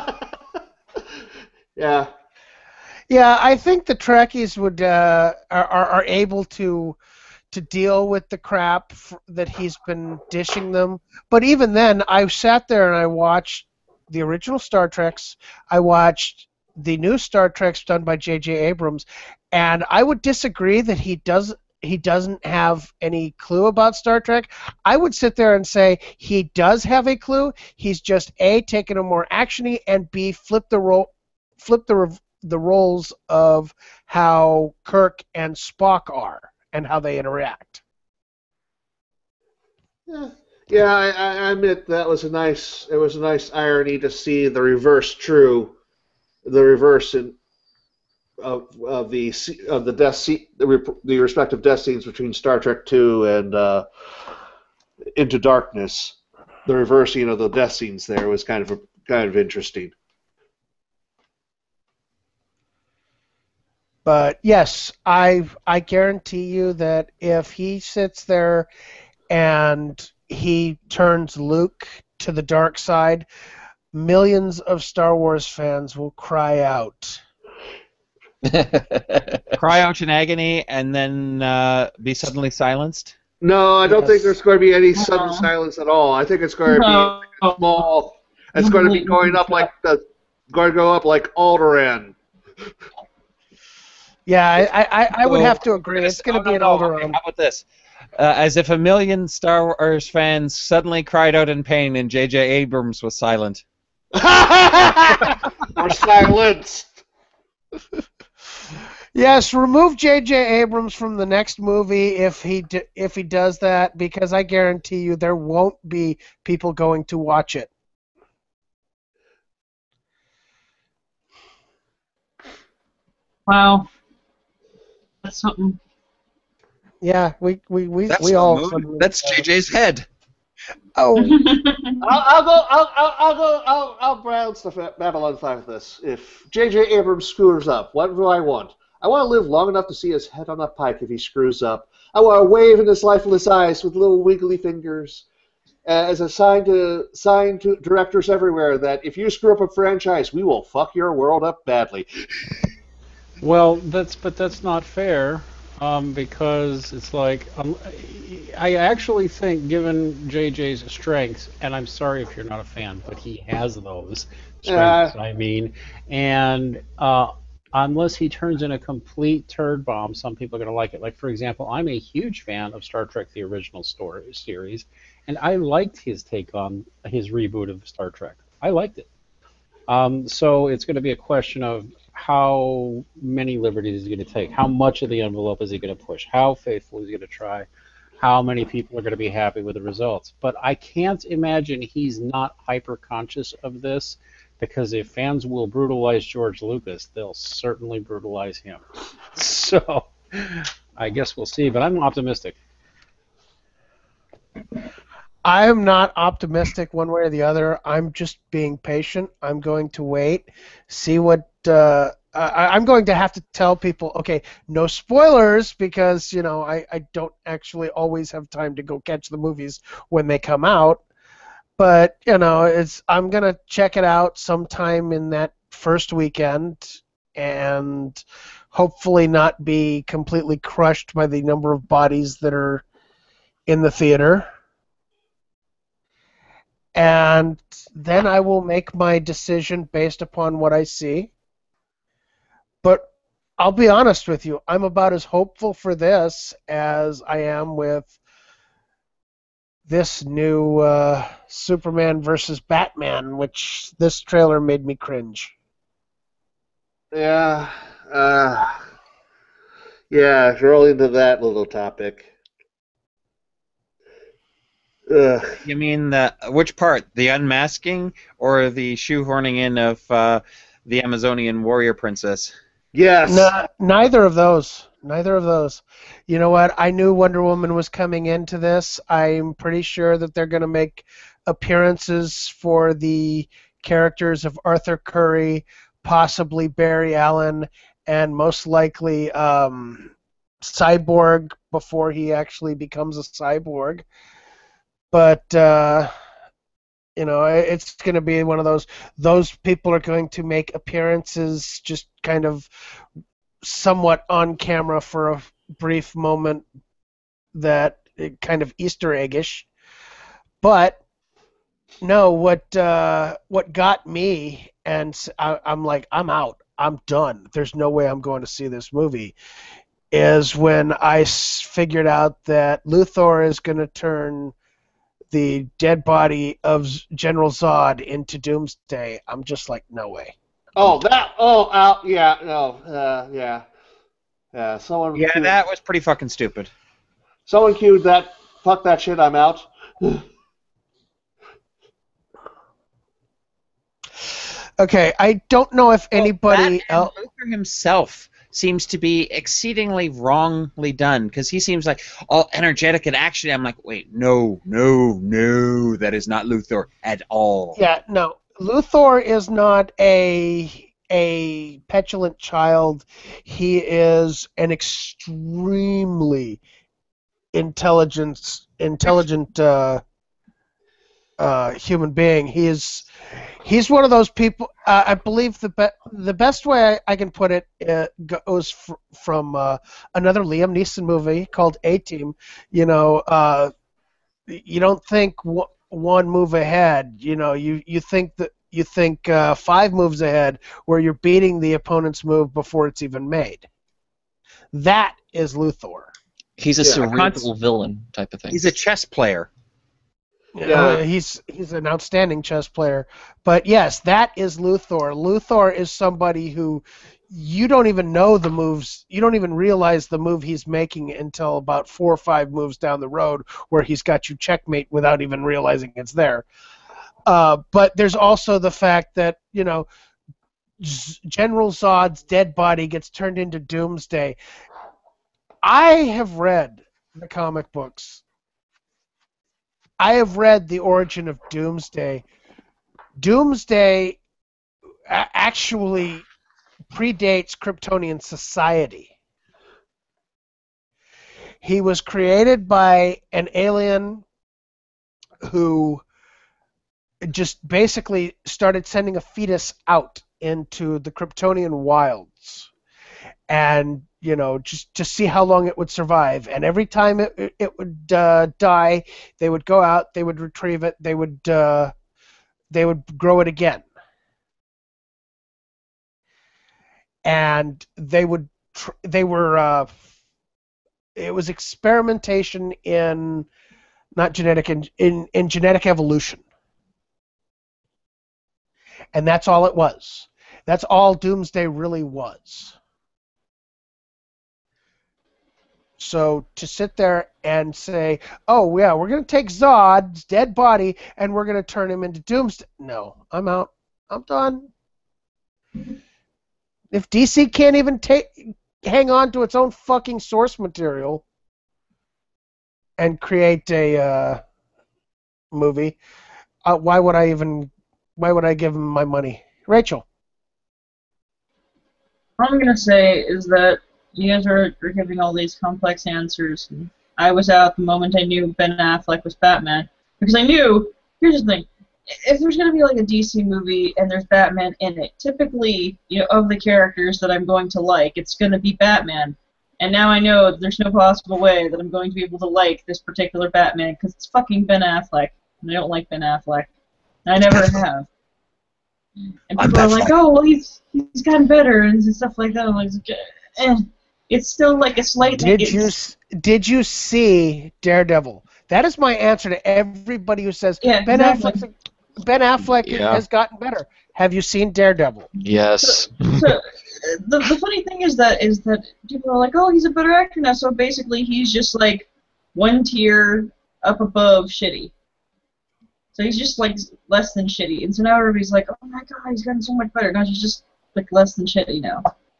Speaker 6: Yeah.
Speaker 1: Yeah, I think the Trekkies are able to deal with the crap that he's been dishing them. But even then, I sat there and I watched the original Star Treks. I watched the new Star Treks done by J.J. Abrams, and I would disagree that he doesn't have any clue about Star Trek. I would sit there and say he does have a clue. He's just A, taken a more actiony, and B, flip the roles of how Kirk and Spock are and how they interact.
Speaker 6: Yeah, I admit that was a nice irony to see the reverse of the the respective death scenes between Star Trek II and Into Darkness. The reversing of the death scenes there was kind of interesting.
Speaker 1: But yes, I guarantee you that if he sits there and he turns Luke to the dark side, millions of Star Wars fans will cry out.
Speaker 2: Cry out in agony and then be suddenly silenced.
Speaker 6: No, I don't
Speaker 1: Yes.
Speaker 6: think there's going to be any sudden
Speaker 3: No.
Speaker 6: silence at all. I think it's going to be
Speaker 3: No.
Speaker 6: small. It's going to be going to go up like Alderaan.
Speaker 1: Yeah, I would have to agree. It's going to be an older
Speaker 2: Okay, how about this? As if a million Star Wars fans suddenly cried out in pain and J.J. Abrams was silent.
Speaker 6: Or silence.
Speaker 1: Yes, remove J.J. Abrams from the next movie if he does that, because I guarantee you there won't be people going to watch it.
Speaker 3: Wow. That's something.
Speaker 1: Yeah, we
Speaker 2: That's
Speaker 1: all.
Speaker 2: the mood. That's JJ's head.
Speaker 1: Oh,
Speaker 6: I'll balance the Babylon 5 with this. If J.J. Abrams screws up, what do I want? I want to live long enough to see his head on a pike if he screws up. I want to wave in his lifeless eyes with little wiggly fingers as a sign to directors everywhere that if you screw up a franchise, we will fuck your world up badly.
Speaker 7: Well, that's not fair, because it's like I actually think, given JJ's strengths, and I'm sorry if you're not a fan, but he has those strengths. I mean, and unless he turns in a complete turd bomb, some people are going to like it. Like, for example, I'm a huge fan of Star Trek: The Original Series, and I liked his take on his reboot of Star Trek. I liked it. So it's going to be a question of how many liberties is he going to take, how much of the envelope is he going to push, how faithful is he going to try, how many people are going to be happy with the results. But I can't imagine he's not hyper conscious of this, because if fans will brutalize George Lucas, they'll certainly brutalize him. So I guess we'll see, but I'm optimistic.
Speaker 1: I am not optimistic one way or the other. I'm just being patient. I'm going to wait, see what. I'm going to have to tell people, okay, no spoilers, because I don't actually always have time to go catch the movies when they come out. But I'm gonna check it out sometime in that first weekend, and hopefully not be completely crushed by the number of bodies that are in the theater. And then I will make my decision based upon what I see. But I'll be honest with you, I'm about as hopeful for this as I am with this new Superman versus Batman, which this trailer made me cringe.
Speaker 6: Yeah. Yeah, roll into that little topic.
Speaker 2: You mean which part? The unmasking or the shoehorning in of the Amazonian warrior princess?
Speaker 6: Yes.
Speaker 1: Neither of those. Neither of those. You know what? I knew Wonder Woman was coming into this. I'm pretty sure that they're going to make appearances for the characters of Arthur Curry, possibly Barry Allen, and most likely Cyborg before he actually becomes a cyborg. But it's going to be one of those people are going to make appearances just kind of somewhat on camera for a brief moment, that kind of Easter eggish. But no, what got me, and I'm like, I'm out, I'm done, there's no way I'm going to see this movie, is when I figured out that Luthor is going to turn the dead body of General Zod into Doomsday. I'm just like, no way.
Speaker 6: Yeah, no, yeah. Someone.
Speaker 2: Yeah, that was pretty fucking stupid.
Speaker 6: Someone cued that. Fuck that shit. I'm out.
Speaker 1: Okay, I don't know if anybody else.
Speaker 2: Luthor himself seems to be exceedingly wrongly done, because he seems like all energetic and action. I'm like, wait, no, that is not Luthor at all.
Speaker 1: Yeah, no. Luthor is not a a petulant child. He is an extremely intelligent human being. He's one of those people. I believe the best way I can put it goes from another Liam Neeson movie called A-Team. You know, you don't think one move ahead. You know, you think 5 moves ahead, where you're beating the opponent's move before it's even made. That is Luthor.
Speaker 4: He's a cerebral villain type of thing.
Speaker 2: He's a chess player.
Speaker 6: Yeah.
Speaker 1: He's an outstanding chess player. But yes, that is Luthor. Luthor is somebody who you don't even know the moves. You don't even realize the move he's making until about 4 or 5 moves down the road, where he's got you checkmate without even realizing it's there. But there's also the fact that, you know, General Zod's dead body gets turned into Doomsday. I have read the comic books. I have read the origin of Doomsday. Doomsday actually predates Kryptonian society. He was created by an alien who just basically started sending a fetus out into the Kryptonian wilds, and you know, just to see how long it would survive. And every time it would die, they would go out, they would retrieve it, they would grow it again, and it was experimentation in not genetic in genetic evolution. And that's all it was. That's all Doomsday really was. So to sit there and say, oh, yeah, we're going to take Zod's dead body and we're going to turn him into Doomsday. No, I'm out. I'm done. If DC can't even hang on to its own fucking source material and create a movie, why would I give him my money? Rachel.
Speaker 3: What I'm going to say is that you guys are giving all these complex answers. And I was out the moment I knew Ben Affleck was Batman. Because I knew, here's the thing, if there's going to be like a DC movie and there's Batman in it, typically, you know, of the characters that I'm going to like, it's going to be Batman. And now I know there's no possible way that I'm going to be able to like this particular Batman because it's fucking Ben Affleck. And I don't like Ben Affleck. I never have. And people are like, oh, well, he's gotten better and stuff like that. I'm like, it's still like a slight...
Speaker 1: Did you see Daredevil? That is my answer to everybody who says Ben Affleck has gotten better. Have you seen Daredevil?
Speaker 4: Yes.
Speaker 3: So the funny thing is that people are like, oh, he's a better actor now. So basically, he's just like one tier up above shitty. So he's just like less than shitty, and so now everybody's like, "Oh my god, he's gotten so much better." Now he's just like less than shitty now.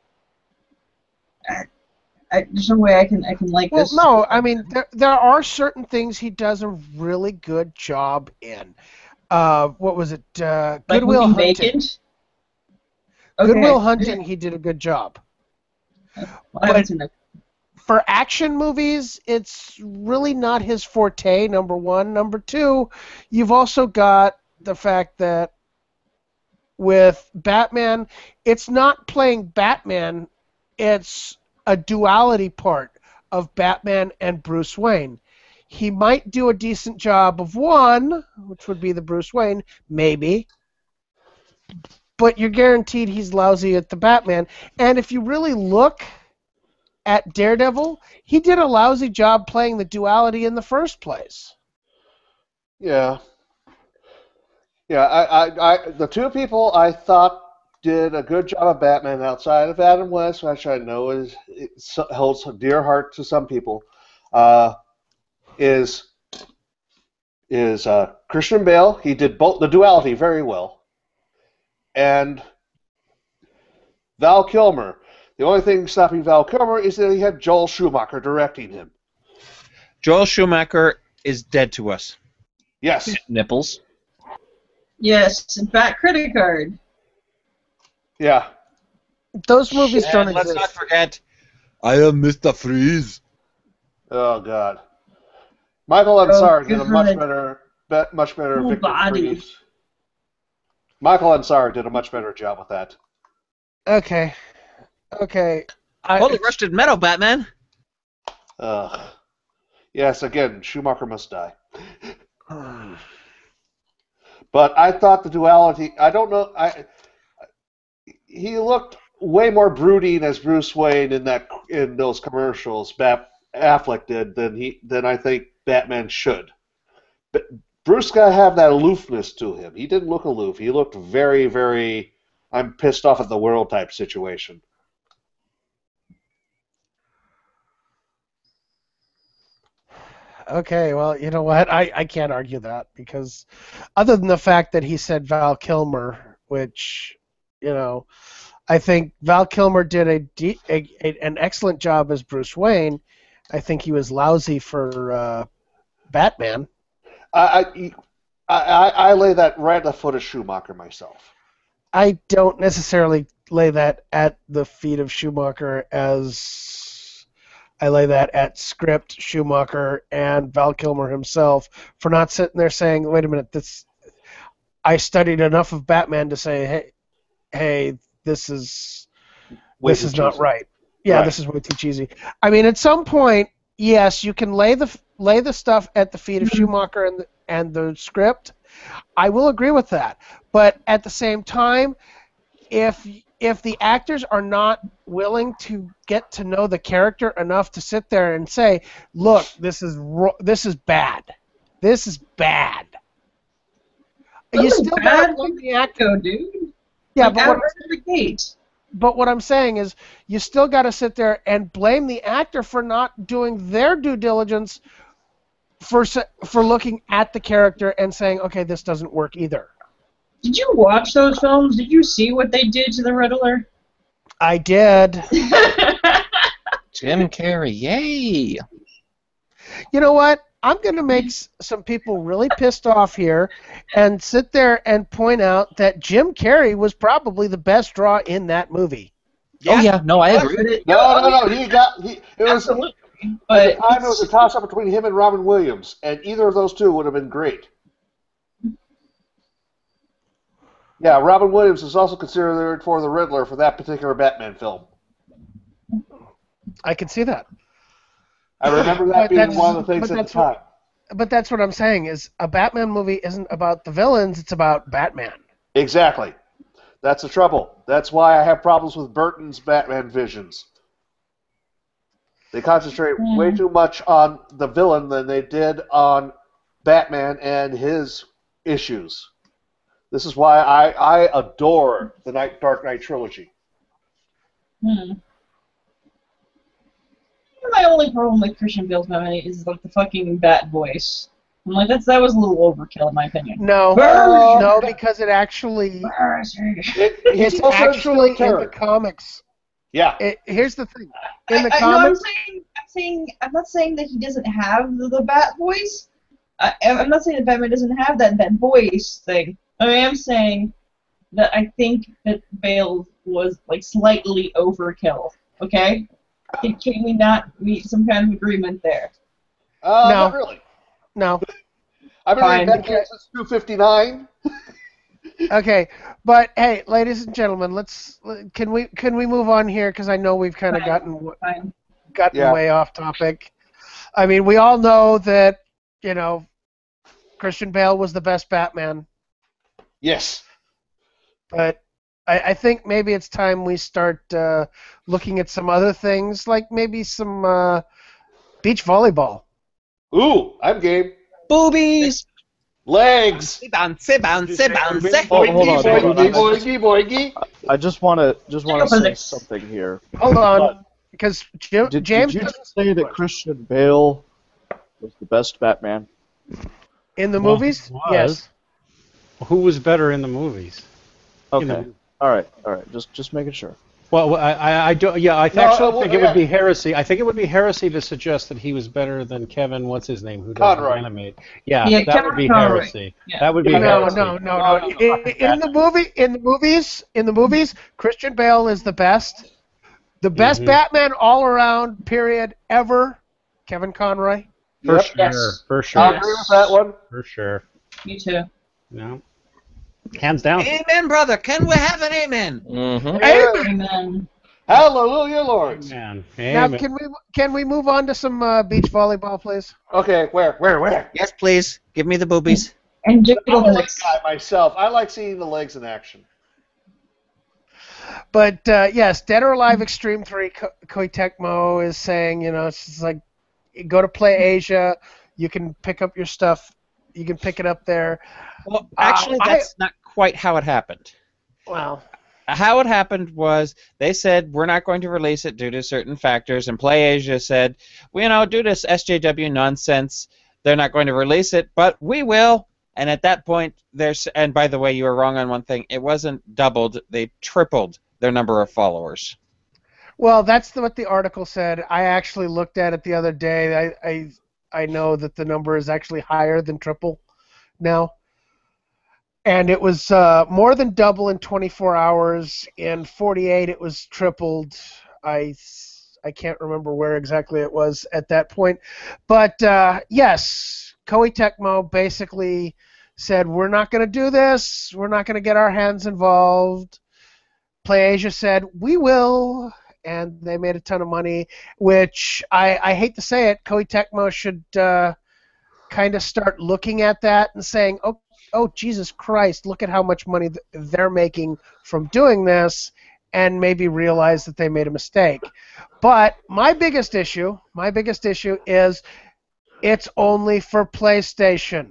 Speaker 3: There's no way I can like this.
Speaker 1: Well, no, I mean there are certain things he does a really good job in. What was it?
Speaker 3: Like
Speaker 1: Goodwill Hunting.
Speaker 3: Vacant?
Speaker 1: Okay. Goodwill Hunting, he did a good job.
Speaker 3: I haven't seen that.
Speaker 1: For action movies, it's really not his forte, number one. Number two, you've also got the fact that with Batman, it's not playing Batman, it's a duality part of Batman and Bruce Wayne. He might do a decent job of one, which would be the Bruce Wayne, maybe, but you're guaranteed he's lousy at the Batman. And if you really look at Daredevil, he did a lousy job playing the duality in the first place.
Speaker 6: Yeah. Yeah, I the two people I thought did a good job of Batman outside of Adam West, which I know holds a dear heart to some people, is Christian Bale. He did both the duality very well, and Val Kilmer. The only thing stopping Val Kilmer is that he had Joel Schumacher directing him.
Speaker 2: Joel Schumacher is dead to us.
Speaker 6: Yes.
Speaker 4: Nipples.
Speaker 3: Yes, Bat Credit Card.
Speaker 6: Yeah.
Speaker 1: Those movies don't
Speaker 2: And let's
Speaker 1: exist.
Speaker 2: not forget, I am Mr. Freeze.
Speaker 6: Oh God. Michael Ansari did a much better
Speaker 3: Full
Speaker 6: Victor
Speaker 3: body.
Speaker 6: Freeze. Michael Ansari did a much better job with that.
Speaker 1: Okay.
Speaker 2: Holy rusted metal, Batman.
Speaker 6: Yes, again, Schumacher must die. But I thought the duality. I don't know. He looked way more brooding as Bruce Wayne in those commercials. Affleck did than I think Batman should. But Bruce got to have that aloofness to him. He didn't look aloof. He looked very, very. I'm pissed off at the world type situation.
Speaker 1: Okay, well, you know what? I can't argue that because other than the fact that he said Val Kilmer, which, I think Val Kilmer did an excellent job as Bruce Wayne. I think he was lousy for Batman.
Speaker 6: I lay that right at the foot of Schumacher myself.
Speaker 1: I don't necessarily lay that at the feet of Schumacher as I lay that at script, Schumacher, and Val Kilmer himself for not sitting there saying, wait a minute, I studied enough of Batman to say, hey, this is not right. Yeah, This is way too cheesy. I mean, at some point, yes, you can lay the stuff at the feet of Schumacher and the script. I will agree with that. But at the same time, if the actors are not willing to get to know the character enough to sit there and say, look, this is bad. This is bad. You still got to blame the actor,
Speaker 3: dude.
Speaker 1: Yeah,
Speaker 3: but
Speaker 1: what I'm saying is, you still got to sit there and blame the actor for not doing their due diligence for looking at the character and saying, okay, this doesn't work either.
Speaker 3: Did you watch those films? Did you see what they did to the Riddler?
Speaker 1: I did.
Speaker 4: Jim Carrey, yay!
Speaker 1: You know what? I'm going to make some people really pissed off here and sit there and point out that Jim Carrey was probably the best draw in that movie.
Speaker 4: Yeah. Oh yeah, no, I agree.
Speaker 6: No. It was.
Speaker 3: Absolutely.
Speaker 6: But it was a toss-up between him and Robin Williams, and either of those two would have been great. Yeah, Robin Williams is also considered for the Riddler for that particular Batman film.
Speaker 1: I can see that.
Speaker 6: I remember that being one of the things at the time.
Speaker 1: But that's what I'm saying, is a Batman movie isn't about the villains, it's about Batman.
Speaker 6: Exactly. That's the trouble. That's why I have problems with Burton's Batman visions. They concentrate way too much on the villain than they did on Batman and his issues. This is why I adore the Dark Knight trilogy.
Speaker 3: My only problem with Christian Bale's Batman is like the fucking bat voice. I'm like, that was a little overkill in my opinion.
Speaker 1: No, because it actually it's actually in the comics.
Speaker 6: Yeah.
Speaker 1: Here's the thing. In the comics,
Speaker 3: I'm not saying that he doesn't have the bat voice. I'm not saying that Batman doesn't have that voice thing. I am saying that I think that Bale was like slightly overkill. Okay. Can we not meet some kind of agreement there?
Speaker 1: No.
Speaker 6: Not really.
Speaker 1: No.
Speaker 6: I've been reading Batman since 259.
Speaker 1: Okay, but hey, ladies and gentlemen, can we move on here, because I know we've kind of gotten way off topic. I mean, we all know that Christian Bale was the best Batman.
Speaker 6: Yes.
Speaker 1: But I think maybe it's time we start looking at some other things, like maybe some beach volleyball.
Speaker 6: Ooh, I'm game.
Speaker 2: Boobies!
Speaker 6: Legs!
Speaker 2: Bounce.
Speaker 5: Hold on. I just want to say something here.
Speaker 1: Hold on, because James...
Speaker 5: Did you just say that Christian Bale was the best Batman?
Speaker 1: In the movies? Yes.
Speaker 7: Who was better in the movies?
Speaker 5: Okay. All right. Just making sure.
Speaker 7: Well, I don't. Yeah, I
Speaker 6: No,
Speaker 7: actually
Speaker 6: well,
Speaker 7: think it
Speaker 6: yeah.
Speaker 7: would be heresy. I think it would be heresy to suggest that he was better than Kevin. What's his name? Who does the
Speaker 6: Conroy.
Speaker 7: animate? Yeah,
Speaker 3: Yeah,
Speaker 7: that would
Speaker 3: Kevin
Speaker 7: be
Speaker 3: Conroy.
Speaker 7: heresy.
Speaker 3: Yeah.
Speaker 7: That would be
Speaker 6: Yeah,
Speaker 1: No,
Speaker 7: heresy.
Speaker 1: no, no,
Speaker 6: No,
Speaker 1: no.
Speaker 6: no,
Speaker 1: In the movies, Christian Bale is the best. The best
Speaker 7: Mhm.
Speaker 1: Batman all around, period, ever. Kevin Conroy.
Speaker 7: For
Speaker 6: Yep.
Speaker 7: sure.
Speaker 3: Yes.
Speaker 7: For
Speaker 6: I'll
Speaker 7: sure.
Speaker 6: agree with that one.
Speaker 7: For sure.
Speaker 3: Me too.
Speaker 7: No. Hands down.
Speaker 2: Amen, brother. Can we have an amen?
Speaker 4: Mm-hmm.
Speaker 6: Amen.
Speaker 3: Amen.
Speaker 6: Hallelujah, Lords.
Speaker 7: Man.
Speaker 1: Now,
Speaker 7: Amen.
Speaker 1: can we move on to some beach volleyball, please?
Speaker 6: Okay, where?
Speaker 2: Yes, please. Give me the boobies.
Speaker 3: And
Speaker 6: I'm
Speaker 3: Jiggle
Speaker 6: a leg
Speaker 3: Dicks.
Speaker 6: guy myself. I like seeing the legs in action.
Speaker 1: But yes, Dead or Alive Extreme 3, Koei Tecmo is saying, it's just like, go to Play Asia, you can pick up your stuff, you can pick it up there.
Speaker 2: Well, actually, that's not quite how it happened.
Speaker 1: Well,
Speaker 2: How it happened was they said we're not going to release it due to certain factors, and PlayAsia said, well, due to this SJW nonsense, they're not going to release it, but we will. And at that point, and by the way, you were wrong on one thing. It wasn't doubled; they tripled their number of followers.
Speaker 1: well, that's what the article said. I actually looked at it the other day. I know that the number is actually higher than triple now. And it was more than double in 24 hours. In 48, it was tripled. I can't remember where exactly it was at that point. But yes, Koei Tecmo basically said, we're not going to do this. We're not going to get our hands involved. PlayAsia said, we will. And they made a ton of money, which I hate to say it, Koei Tecmo should kind of start looking at that and saying, oh, Jesus Christ, look at how much money they're making from doing this, and maybe realize that they made a mistake. But my biggest issue is it's only for PlayStation.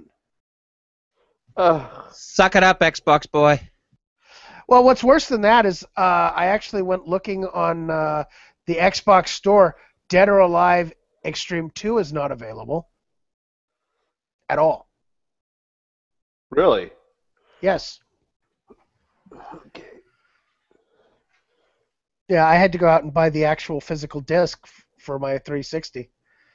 Speaker 2: Suck it up, Xbox boy.
Speaker 1: Well, what's worse than that is I actually went looking on the Xbox store. Dead or Alive Extreme 2 is not available at all.
Speaker 6: Really?
Speaker 1: Yes.
Speaker 6: Okay.
Speaker 1: Yeah, I had to go out and buy the actual physical disc for my 360.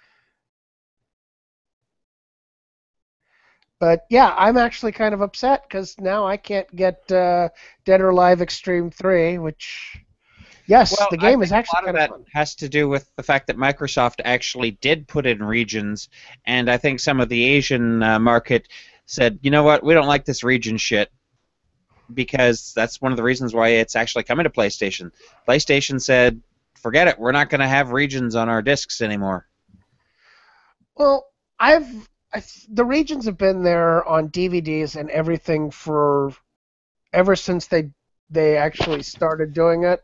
Speaker 1: But yeah, I'm actually kind of upset because now I can't get Dead or Alive Extreme 3, which, yes,
Speaker 2: Well,
Speaker 1: the game
Speaker 2: I
Speaker 1: is
Speaker 2: think
Speaker 1: actually
Speaker 2: a lot
Speaker 1: kind
Speaker 2: of
Speaker 1: of
Speaker 2: that
Speaker 1: fun.
Speaker 2: has to do with the fact that Microsoft actually did put in regions, and I think some of the Asian market said, you know what, we don't like this region shit, because that's one of the reasons why it's actually coming to PlayStation. PlayStation said, forget it, we're not going to have regions on our discs anymore.
Speaker 1: Well, the regions have been there on DVDs and everything ever since they actually started doing it.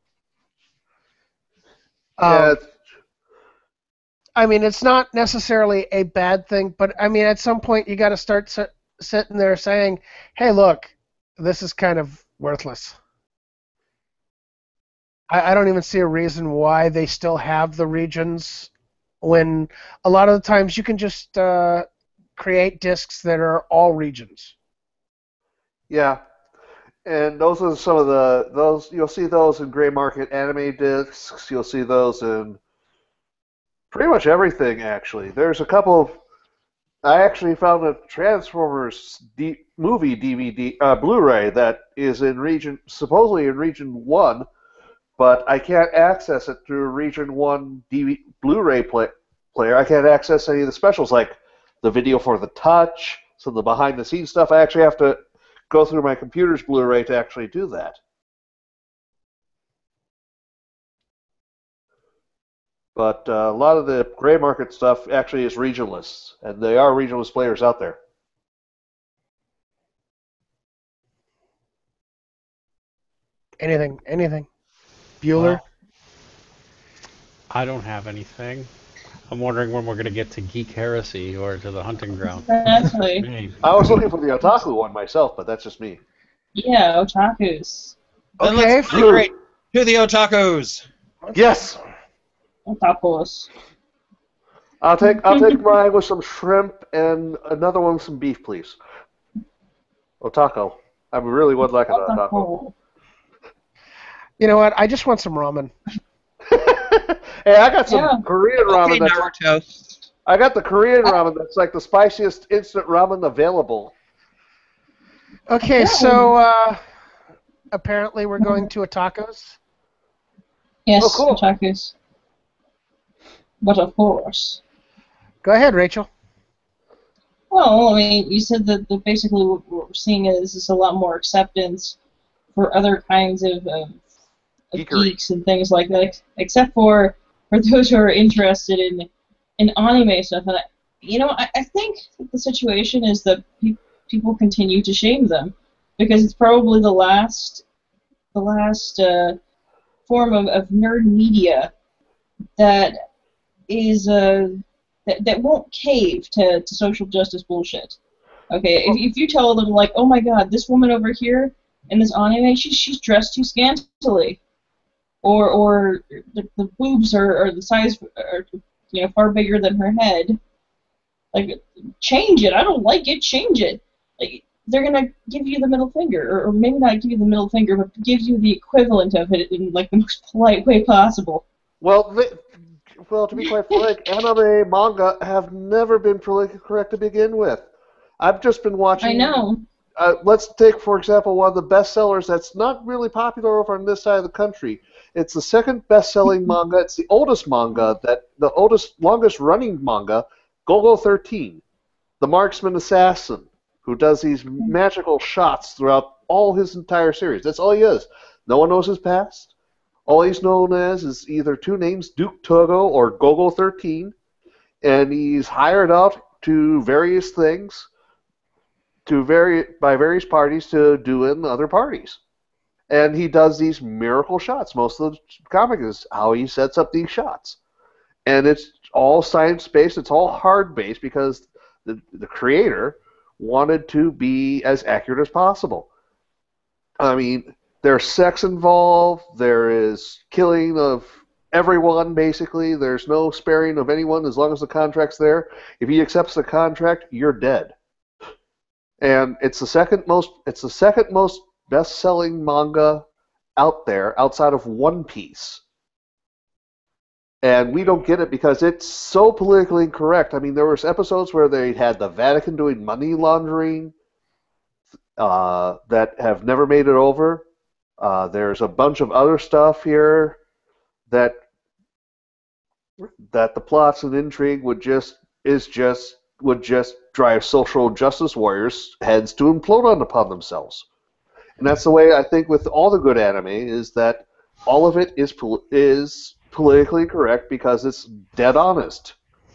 Speaker 6: Yeah,
Speaker 1: I mean, it's not necessarily a bad thing, but I mean, at some point you got to start sitting there saying, "Hey, look, this is kind of worthless." I don't even see a reason why they still have the regions when a lot of the times you can just create discs that are all regions.
Speaker 6: yeah. And those are some of those you'll see those in gray market anime discs. You'll see those in pretty much everything. Actually, there's a couple of. I actually found a Transformers movie DVD Blu-ray that is supposedly in region 1, but I can't access it through a region 1 Blu-ray player. I can't access any of the specials like the video for the touch, some of the behind-the-scenes stuff. I actually have to go through my computer's Blu-ray to actually do that. But a lot of the gray market stuff actually is regionless, and there are regionless players out there.
Speaker 1: Anything. Bueller?
Speaker 7: Well, I don't have anything. I'm wondering when we're going to get to Geek Heresy or to the hunting ground.
Speaker 3: Exactly.
Speaker 7: Me.
Speaker 6: I was looking for the Otaku one myself, but that's just me.
Speaker 3: Yeah, otakus.
Speaker 2: Then
Speaker 1: Okay,
Speaker 2: let's migrate to the otakus.
Speaker 6: Yes,
Speaker 3: Otakus.
Speaker 6: I'll take mine with some shrimp and another one with some beef, please. Otaku. I really would like an otaku.
Speaker 3: Otaku.
Speaker 1: You know what? I just want some ramen.
Speaker 6: Hey, I got some
Speaker 3: Yeah.
Speaker 6: Korean
Speaker 2: Okay,
Speaker 6: ramen.
Speaker 2: Naruto.
Speaker 6: I got the Korean ramen that's like the spiciest instant ramen available.
Speaker 1: Okay,
Speaker 3: Yeah.
Speaker 1: so apparently we're going to Otaku's.
Speaker 3: Yes,
Speaker 6: Oh, cool.
Speaker 3: otakus. But of course.
Speaker 1: Go ahead, Rachel.
Speaker 3: Well, I mean, you said that basically what we're seeing is a lot more acceptance for other kinds of
Speaker 6: Geekery.
Speaker 3: geeks and things like that, except for those who are interested in anime stuff. And I think that the situation is that people continue to shame them because it's probably the last form of nerd media that is that won't cave to social justice bullshit. Okay, if you tell them like, oh my god, this woman over here in this anime, she's dressed too scantily, or the boobs are the size are far bigger than her head, like change it. I don't like it. Change it. Like they're gonna give you the middle finger, or maybe not give you the middle finger, but give you the equivalent of it in like the most polite way possible.
Speaker 6: Well, to be quite frank, anime manga have never been politically correct to begin with. I've just been watching.
Speaker 3: I know.
Speaker 6: Let's take, for example, one of the bestsellers that's not really popular over on this side of the country. It's the second best-selling manga. It's the oldest manga, longest-running manga, Golgo 13, the marksman assassin, who does these magical shots throughout all his entire series. That's all he is. No one knows his past. All he's known as is either two names, Duke Togo or Golgo 13, and he's hired out to various things by various parties to do in other parties. And he does these miracle shots. Most of the comic is how he sets up these shots. And it's all science-based, it's all hard-based because the creator wanted to be as accurate as possible. I mean, there's sex involved, there is killing of everyone, basically. There's no sparing of anyone as long as the contract's there. If he accepts the contract, you're dead. And it's the second most best-selling manga out there outside of One Piece. And we don't get it because it's so politically incorrect. I mean, there was episodes where they had the Vatican doing money laundering that have never made it over. There's a bunch of other stuff here that the plots and intrigue would just drive social justice warriors' heads to implode upon themselves. And that's the way I think with all the good anime is that all of it is politically correct because it's dead honest.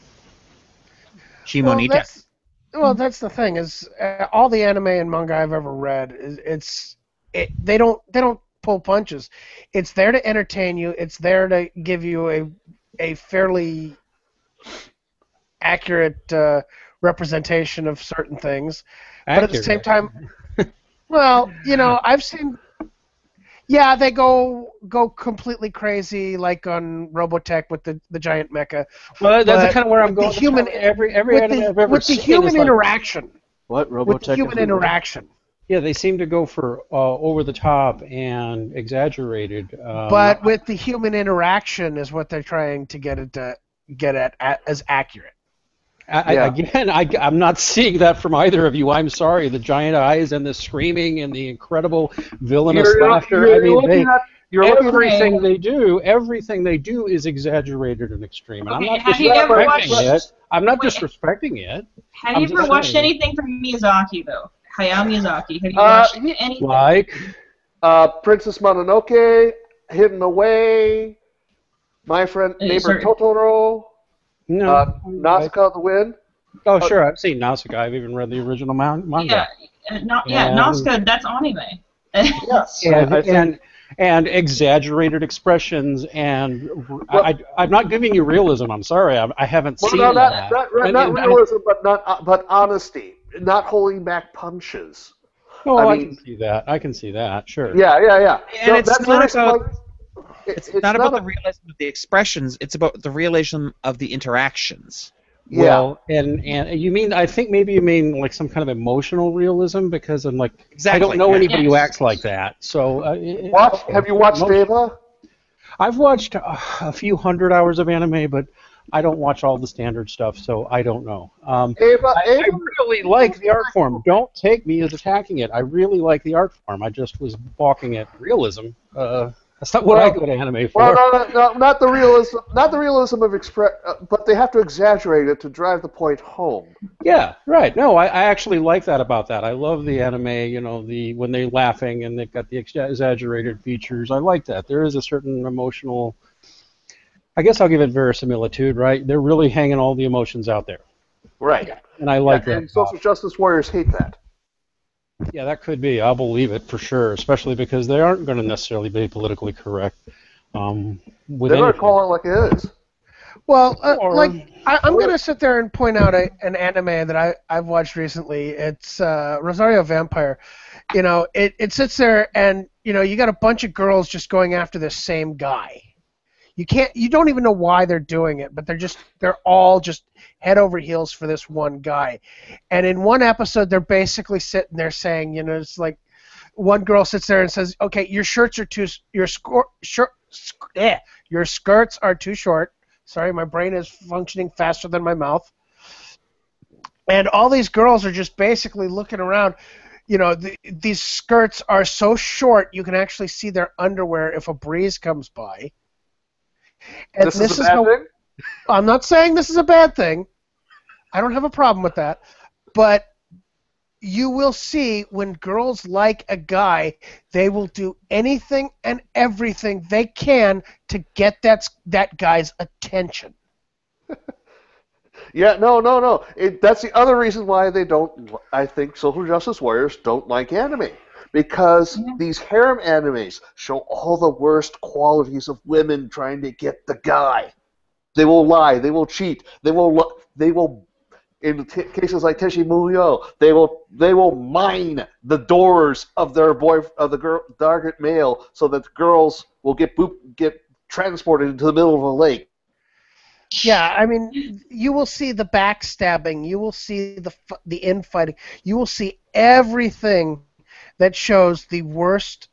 Speaker 2: Shimonita.
Speaker 1: Well, that's the thing is all the anime and manga I've ever read they don't pull punches. It's there to entertain you. It's there to give you a fairly accurate representation of certain things. But at the same time, well, I've seen. Yeah, they go completely crazy, like on Robotech with the giant mecha.
Speaker 7: Well, that's kind of where I'm going.
Speaker 1: Every anime I've ever
Speaker 7: with
Speaker 1: seen
Speaker 7: the
Speaker 1: human interaction.
Speaker 5: What?
Speaker 1: With
Speaker 5: Robotech?
Speaker 1: the human interaction.
Speaker 7: Yeah, they seem to go for over the top and exaggerated.
Speaker 1: But with the human interaction is what they're trying to get at as accurate.
Speaker 7: Again, I'm not seeing that from either of you. I'm sorry. The giant eyes and the screaming and the incredible villainous laughter. Everything they do is exaggerated and extreme. And I'm not disrespecting it.
Speaker 3: Have you ever watched anything from Miyazaki, though? Hayao Miyazaki. Have you watched anything?
Speaker 7: Like?
Speaker 6: Princess Mononoke, Hidden Away, My Friend Neighbor Totoro,
Speaker 7: No.
Speaker 6: Nausicaa of the Wind.
Speaker 7: Oh, sure. I've seen Nausicaa. I've even read the original manga.
Speaker 3: Nausicaa, that's anime.
Speaker 6: Yes.
Speaker 7: And exaggerated expressions, and I'm not giving you realism. I'm sorry, I haven't seen that.
Speaker 6: Not realism, but honesty, not holding back punches.
Speaker 7: Oh, I can see that. I can see that. Sure.
Speaker 6: Yeah.
Speaker 2: And it's not about the realism of the expressions. It's about the realism of the interactions.
Speaker 7: Well, and you mean, I think maybe you mean like some kind of emotional realism, because I'm like, I don't
Speaker 2: Exactly.
Speaker 7: know anybody who
Speaker 3: Yes.
Speaker 7: acts like that. So
Speaker 6: Have you watched Ava?
Speaker 7: I've watched a few hundred hours of anime, but I don't watch all the standard stuff, so I don't know. I really like the art form. Don't take me as attacking it. I really like the art form. I just was balking at realism. That's not what I go to anime for.
Speaker 6: Well, no, not the realism, not the realism of but they have to exaggerate it to drive the point home.
Speaker 7: Yeah, right. No, I actually like that about that. I love the anime, when they're laughing and they've got the exaggerated features. I like that. There is a certain emotional, I guess I'll give it verisimilitude, right? They're really hanging all the emotions out there.
Speaker 6: Right.
Speaker 7: And I like that.
Speaker 6: And social justice warriors hate that.
Speaker 7: Yeah, that could be. I'll believe it for sure, especially because they aren't going to necessarily be politically correct.
Speaker 6: They're going to call it like it is.
Speaker 1: Well, I'm going to sit there and point out an anime that I've watched recently. It's Rosario Vampire. It sits there and, you got a bunch of girls just going after the same guy. You don't even know why they're doing it, but they're all just head over heels for this one guy. And in one episode, they're basically sitting there saying, it's like one girl sits there and says, okay, your skirts are too short. Sorry, my brain is functioning faster than my mouth. And all these girls are just basically looking around. These skirts are so short you can actually see their underwear if a breeze comes by. And
Speaker 6: this is a bad thing?
Speaker 1: I'm not saying this is a bad thing. I don't have a problem with that. But you will see when girls like a guy, they will do anything and everything they can to get that guy's attention.
Speaker 6: Yeah, no. That's the other reason why I think social justice warriors don't like anime. Because these harem animes show all the worst qualities of women trying to get the guy. They will lie. They will cheat. They will. In cases like Teshi Muyo, they will mine the doors of the target male so that the girls will get transported into the middle of a lake.
Speaker 1: Yeah, I mean, you will see the backstabbing. You will see the infighting. You will see everything that shows the worst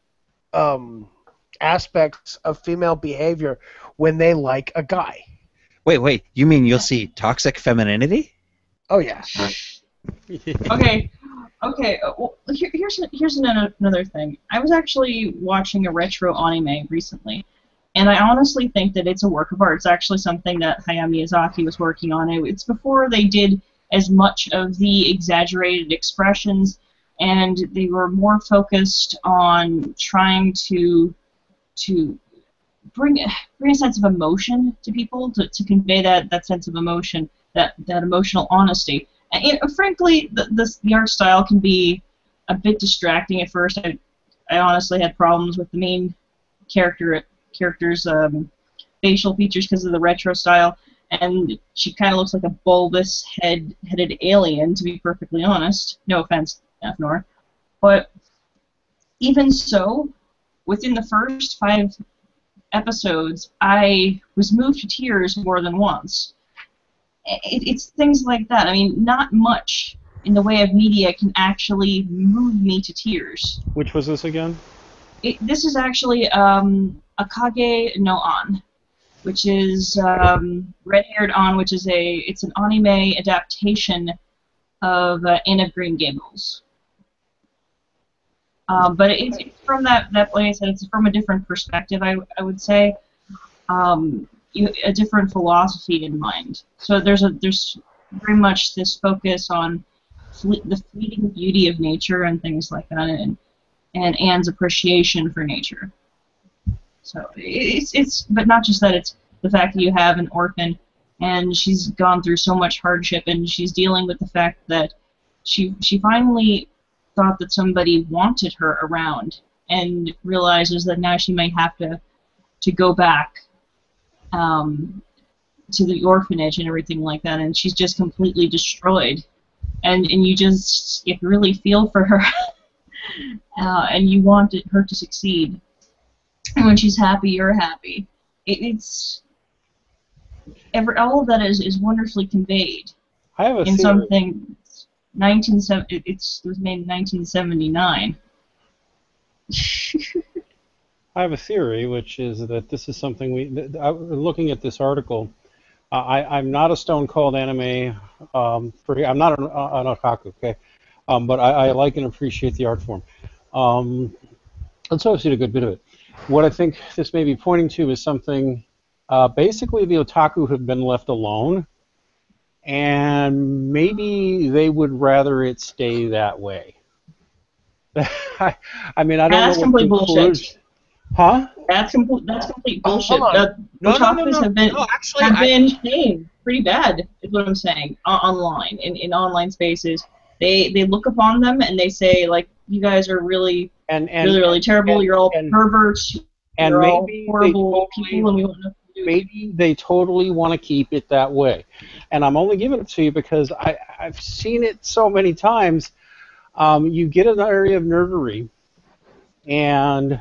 Speaker 1: aspects of female behavior when they like a guy.
Speaker 8: Wait, you mean you'll see toxic femininity?
Speaker 1: Oh, yeah.
Speaker 3: Okay. Well, here's another thing. I was actually watching a retro anime recently, and I honestly think that it's a work of art. It's actually something that Hayao Miyazaki was working on. It's before they did as much of the exaggerated expressions, and they were more focused on trying to bring a sense of emotion to people, to convey that sense of emotion, that emotional honesty. And frankly, the art style can be a bit distracting at first. I honestly had problems with the main character's facial features because of the retro style, and she kind of looks like a bulbous headed alien, to be perfectly honest. No offense, Afnor. But even so, within the first 5 episodes, I was moved to tears more than once. It's things like that. I mean, not much in the way of media can actually move me to tears.
Speaker 7: Which was this again?
Speaker 3: This is actually Akage no An, which is Red-Haired An, which is it's an anime adaptation of Anne of Green Gables. But it's from that place, and it's from a different perspective, I would say. A different philosophy in mind. So there's very much this focus on the fleeting beauty of nature and things like that, and Anne's appreciation for nature. So it's but not just that. It's the fact that you have an orphan, and she's gone through so much hardship, and she's dealing with the fact that she finally thought that somebody wanted her around, and realizes that now she may have to go back to the orphanage and everything like that, and she's just completely destroyed, and you really feel for her, and you want her to succeed, and when she's happy, you're happy. It's all of that is wonderfully conveyed
Speaker 7: I have a
Speaker 3: in
Speaker 7: theory.
Speaker 3: something. It was made in 1979.
Speaker 7: I have a theory, which is that this is something looking at this article. I'm not a stone cold anime. I'm not an otaku, okay? But I like and appreciate the art form. And so I've seen a good bit of it. What I think this may be pointing to is something. Basically, the otaku have been left alone, and maybe they would rather it stay that way. I mean, I don't
Speaker 3: That's
Speaker 7: know what
Speaker 3: complete bullshit.
Speaker 7: conclusion. Huh?
Speaker 3: That's complete bullshit.
Speaker 1: Hold on.
Speaker 2: No,
Speaker 3: Otakus have been
Speaker 2: actually,
Speaker 3: been shamed pretty bad, is what I'm saying, online, in online spaces. They look upon them and they say, like, you guys are really really terrible. You're all perverts.
Speaker 7: And
Speaker 3: you're all
Speaker 7: maybe
Speaker 3: horrible people, and we want nothing to do with you.
Speaker 7: maybe they totally want to keep it that way. And I'm only giving it to you because I've seen it so many times. You get an area of nerdery, and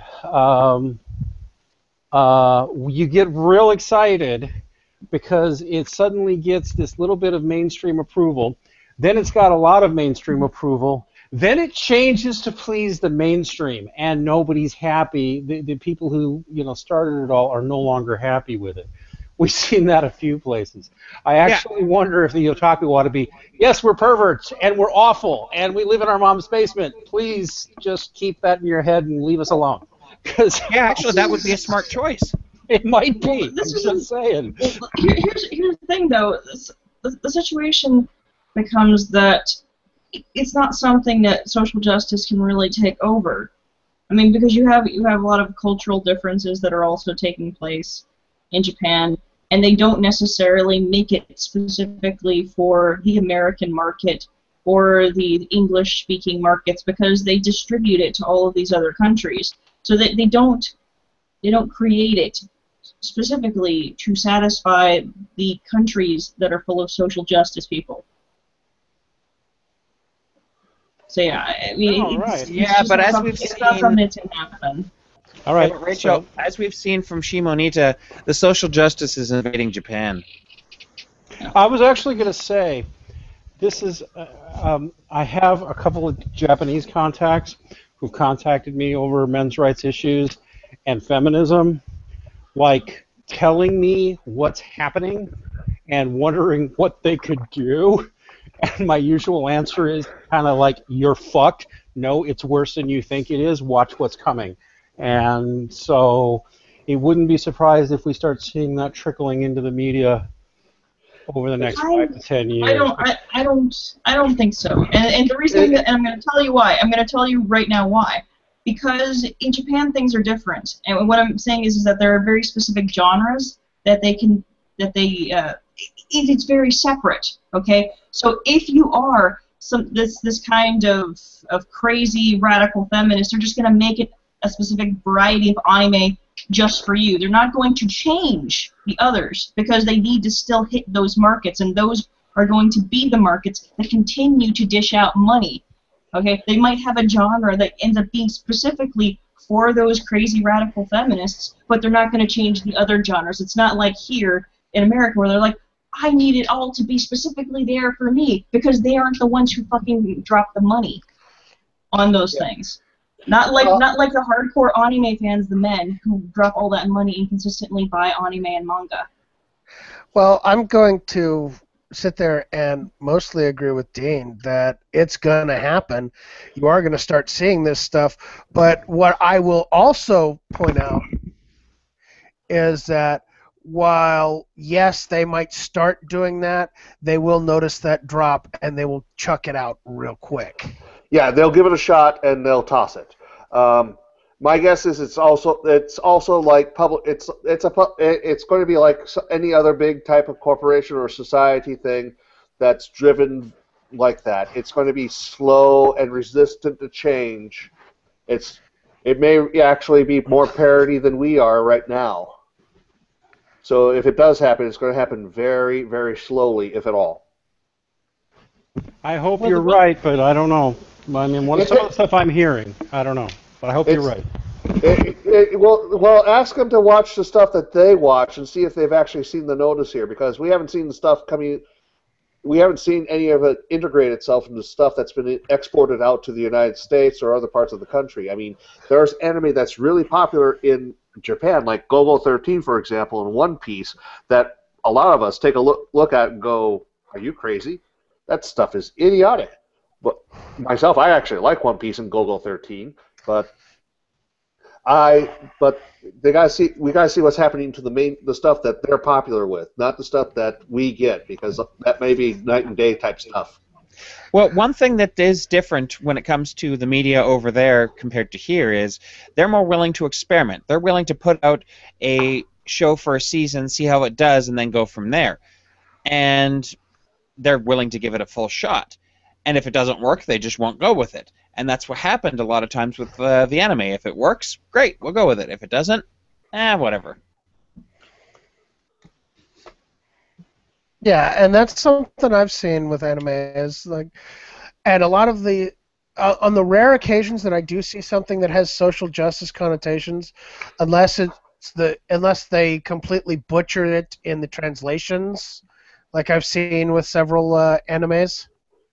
Speaker 7: you get real excited because it suddenly gets this little bit of mainstream approval. Then it's got a lot of mainstream approval. Then it changes to please the mainstream, and nobody's happy. The people who started it all are no longer happy with it. We've seen that a few places. I actually wonder if the otaku ought to be, yes, we're perverts, and we're awful, and we live in our mom's basement. Please just keep that in your head and leave us alone.
Speaker 2: Actually, that would be a smart choice.
Speaker 7: It might be. I'm just saying.
Speaker 3: Here's the thing, though. The situation becomes that it's not something that social justice can really take over. I mean, because you have a lot of cultural differences that are also taking place in Japan, and they don't necessarily make it specifically for the American market or the English-speaking markets, because they distribute it to all of these other countries. So that they don't create it specifically to satisfy the countries that are full of social justice people. So yeah, I mean,
Speaker 2: but as we've
Speaker 3: it's not
Speaker 2: seen,
Speaker 3: something that's going to happen.
Speaker 7: All right,
Speaker 2: but Rachel, as we've seen from Shimonita, the social justice is invading Japan.
Speaker 7: I was actually going to say, this is, I have a couple of Japanese contacts who've contacted me over men's rights issues and feminism, like telling me what's happening and wondering what they could do. And my usual answer is kind of like, you're fucked. No, it's worse than you think it is. Watch what's coming. And so it wouldn't be surprised if we start seeing that trickling into the media over the next 5 to 10 years.
Speaker 3: I don't think so. And the reason, and I'm going to tell you why. I'm going to tell you right now why. Because in Japan things are different. And what I'm saying is that there are very specific genres that it's very separate, okay? So if you are this kind of crazy radical feminist, they're just going to make it a specific variety of anime just for you. They're not going to change the others because they need to still hit those markets, and those are going to be the markets that continue to dish out money, okay? They might have a genre that ends up being specifically for those crazy radical feminists, but they're not going to change the other genres. It's not like here in America where they're like, I need it all to be specifically there for me, because they aren't the ones who fucking drop the money on those things. Not like the hardcore anime fans, the men who drop all that money and consistently buy anime and manga.
Speaker 1: Well, I'm going to sit there and mostly agree with Dean that it's going to happen. You are going to start seeing this stuff. But what I will also point out is that while, yes, they might start doing that, they will notice that drop and they will chuck it out real quick.
Speaker 6: Yeah, they'll give it a shot and they'll toss it. My guess is it's also like public. It's going to be like any other big type of corporation or society thing that's driven like that. It's going to be slow and resistant to change. It may actually be more parity than we are right now. So if it does happen, it's going to happen very, very slowly, if at all.
Speaker 7: I hope you're right, but I don't know. I mean, some of the stuff I'm hearing, I don't know. But I hope you're right.
Speaker 6: Well, ask them to watch the stuff that they watch and see if they've actually seen the notice here, because we haven't seen the stuff coming. We haven't seen any of it integrate itself into stuff that's been exported out to the United States or other parts of the country. I mean, there's anime that's really popular in Japan, like Gogo 13, for example, and One Piece, that a lot of us take a look at and go, "Are you crazy? That stuff is idiotic." But myself, I actually like One Piece and Gogo 13, but but we gotta see what's happening to the stuff that they're popular with, not the stuff that we get, because that may be night and day type stuff.
Speaker 2: Well, one thing that is different when it comes to the media over there compared to here is they're more willing to experiment. They're willing to put out a show for a season, see how it does, and then go from there. And they're willing to give it a full shot. And if it doesn't work, they just won't go with it. And that's what happened a lot of times with the anime. If it works, great, we'll go with it. If it doesn't, whatever.
Speaker 1: Yeah, and that's something I've seen with anime is like, and a lot of the on the rare occasions that I do see something that has social justice connotations, unless they completely butcher it in the translations, like I've seen with several animes,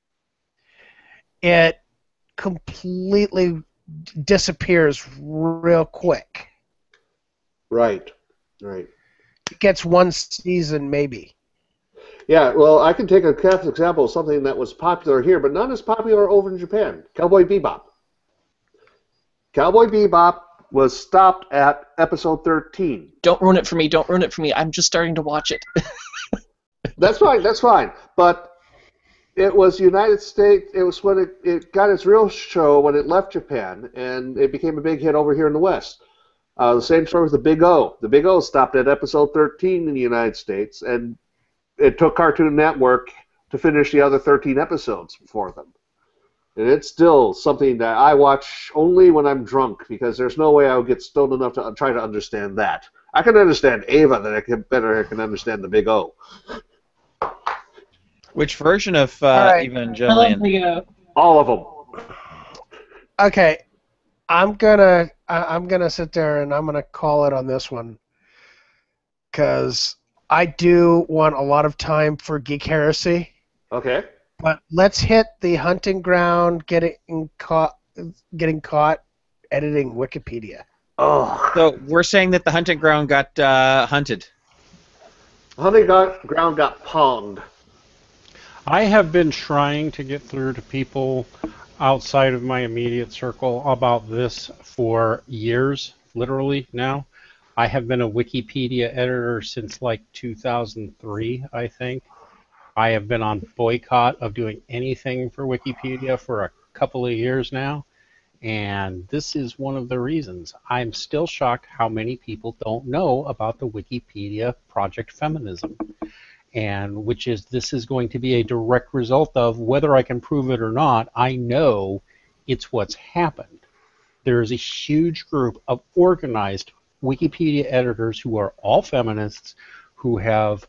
Speaker 1: it completely disappears real quick.
Speaker 6: Right.
Speaker 1: It gets one season maybe.
Speaker 6: Yeah, well, I can take a classic example of something that was popular here, but not as popular over in Japan. Cowboy Bebop. Cowboy Bebop was stopped at episode 13.
Speaker 4: Don't ruin it for me. Don't ruin it for me. I'm just starting to watch it.
Speaker 6: That's fine. But it was United States. It was when it got its real show when it left Japan, and it became a big hit over here in the West. The same story with the Big O. The Big O stopped at episode 13 in the United States, and it took Cartoon Network to finish the other 13 episodes for them. And it's still something that I watch only when I'm drunk, because there's no way I would get stoned enough to try to understand that. I can understand Ava than I can understand the Big O.
Speaker 2: Which version of
Speaker 1: right.
Speaker 2: Evangelion?
Speaker 6: All of them.
Speaker 1: Okay, I'm gonna sit there and I'm gonna call it on this one, because I do want a lot of time for Geek Heresy.
Speaker 6: Okay.
Speaker 1: But let's hit the hunting ground, getting caught editing Wikipedia.
Speaker 6: Oh.
Speaker 2: So we're saying that the hunting ground got hunted.
Speaker 6: The hunting ground got ponged.
Speaker 7: I have been trying to get through to people outside of my immediate circle about this for years, literally now. I have been a Wikipedia editor since like 2003, I think. I have been on boycott of doing anything for Wikipedia for a couple of years now, and this is one of the reasons. I'm still shocked how many people don't know about the Wikipedia Project Feminism, and this is going to be a direct result of, whether I can prove it or not, I know it's what's happened. There is a huge group of organized Wikipedia editors who are all feminists, who have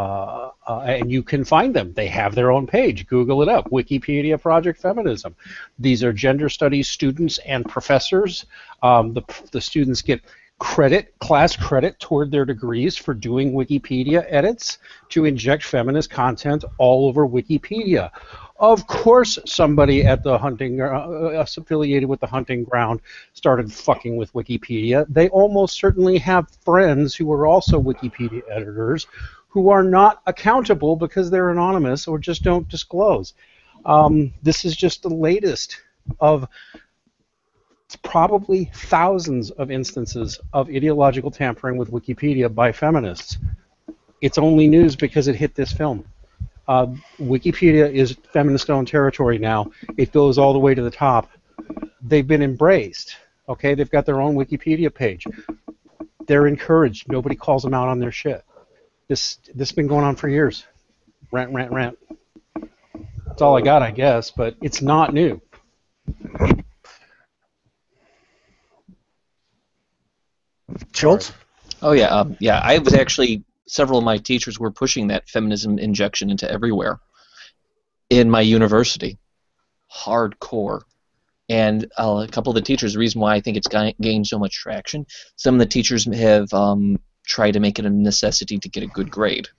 Speaker 7: and you can find them. They have their own page. Google it up. Wikipedia Project Feminism. These are gender studies students and professors. The students get class credit toward their degrees for doing Wikipedia edits to inject feminist content all over Wikipedia. Of course, somebody at the hunting, affiliated with the hunting ground, started fucking with Wikipedia. They almost certainly have friends who are also Wikipedia editors who are not accountable because they're anonymous or just don't disclose. This is just the latest of probably thousands of instances of ideological tampering with Wikipedia by feminists. It's only news because it hit this film. Wikipedia is feminist-owned territory now. It goes all the way to the top. They've been embraced. Okay, they've got their own Wikipedia page. They're encouraged. Nobody calls them out on their shit. This has been going on for years. Rant, rant, rant. That's all I got, I guess, but it's not new.
Speaker 1: Schultz?
Speaker 4: Oh, yeah. Yeah, I was actually, several of my teachers were pushing that feminism injection into everywhere in my university. Hardcore. And a couple of the teachers, the reason why I think it's gained so much traction, some of the teachers have tried to make it a necessity to get a good grade.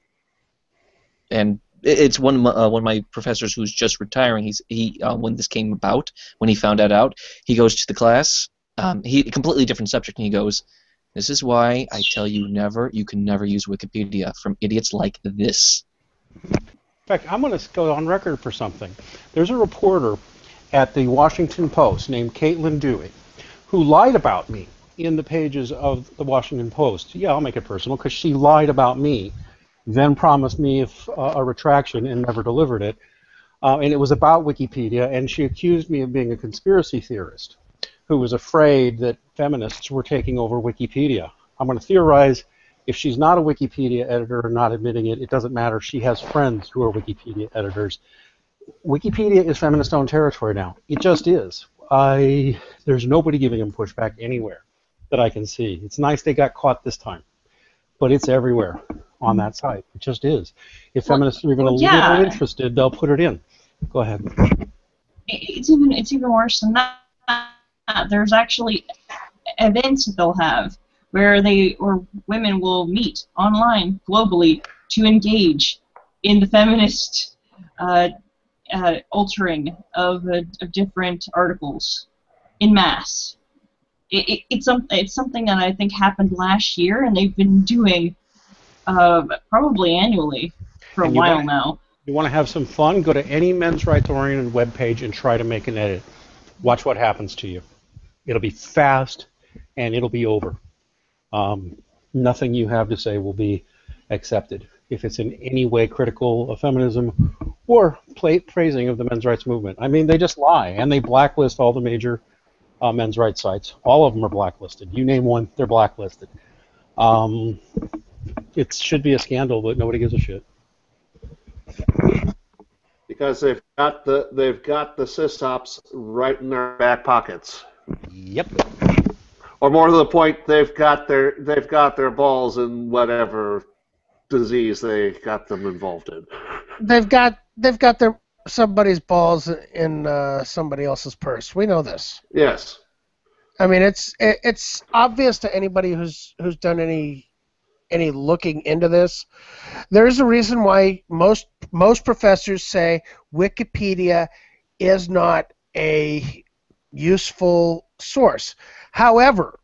Speaker 4: And it's one of my professors who's just retiring. He when this came about, when he found that out, he goes to the class. He completely different subject, and he goes, "This is why I tell you you can never use Wikipedia from idiots like this."
Speaker 7: In fact, I'm going to go on record for something. There's a reporter at the Washington Post named Caitlin Dewey who lied about me in the pages of the Washington Post. Yeah, I'll make it personal because she lied about me, then promised me a retraction and never delivered it. And it was about Wikipedia, and she accused me of being a conspiracy theorist who was afraid that feminists were taking over Wikipedia. I'm going to theorize, if she's not a Wikipedia editor or not admitting it, it doesn't matter. She has friends who are Wikipedia editors. Wikipedia is feminist-owned territory now. It just is. There's nobody giving them pushback anywhere that I can see. It's nice they got caught this time, but it's everywhere on that site. It just is. If feminists are even a little interested, they'll put it in. Go ahead.
Speaker 3: It's even worse than that. There's actually events that they'll have where women will meet online globally to engage in the feminist altering of different articles in mass. It's something that I think happened last year, and they've been doing probably annually for a while now.
Speaker 7: You want to have some fun? Go to any men's rights-oriented webpage and try to make an edit. Watch what happens to you. It'll be fast, and it'll be over. Nothing you have to say will be accepted if it's in any way critical of feminism or praising of the men's rights movement. I mean, they just lie, and they blacklist all the major men's rights sites. All of them are blacklisted. You name one, they're blacklisted. It should be a scandal, but nobody gives a shit.
Speaker 6: Because they've got the sysops right in their back pockets.
Speaker 7: Yep.
Speaker 6: Or more to the point, they've got their balls in whatever disease they got them involved in.
Speaker 1: They've got somebody's balls in somebody else's purse. We know this.
Speaker 6: Yes.
Speaker 1: I mean, it's obvious to anybody who's done any looking into this. There's a reason why most professors say Wikipedia is not a useful source. However,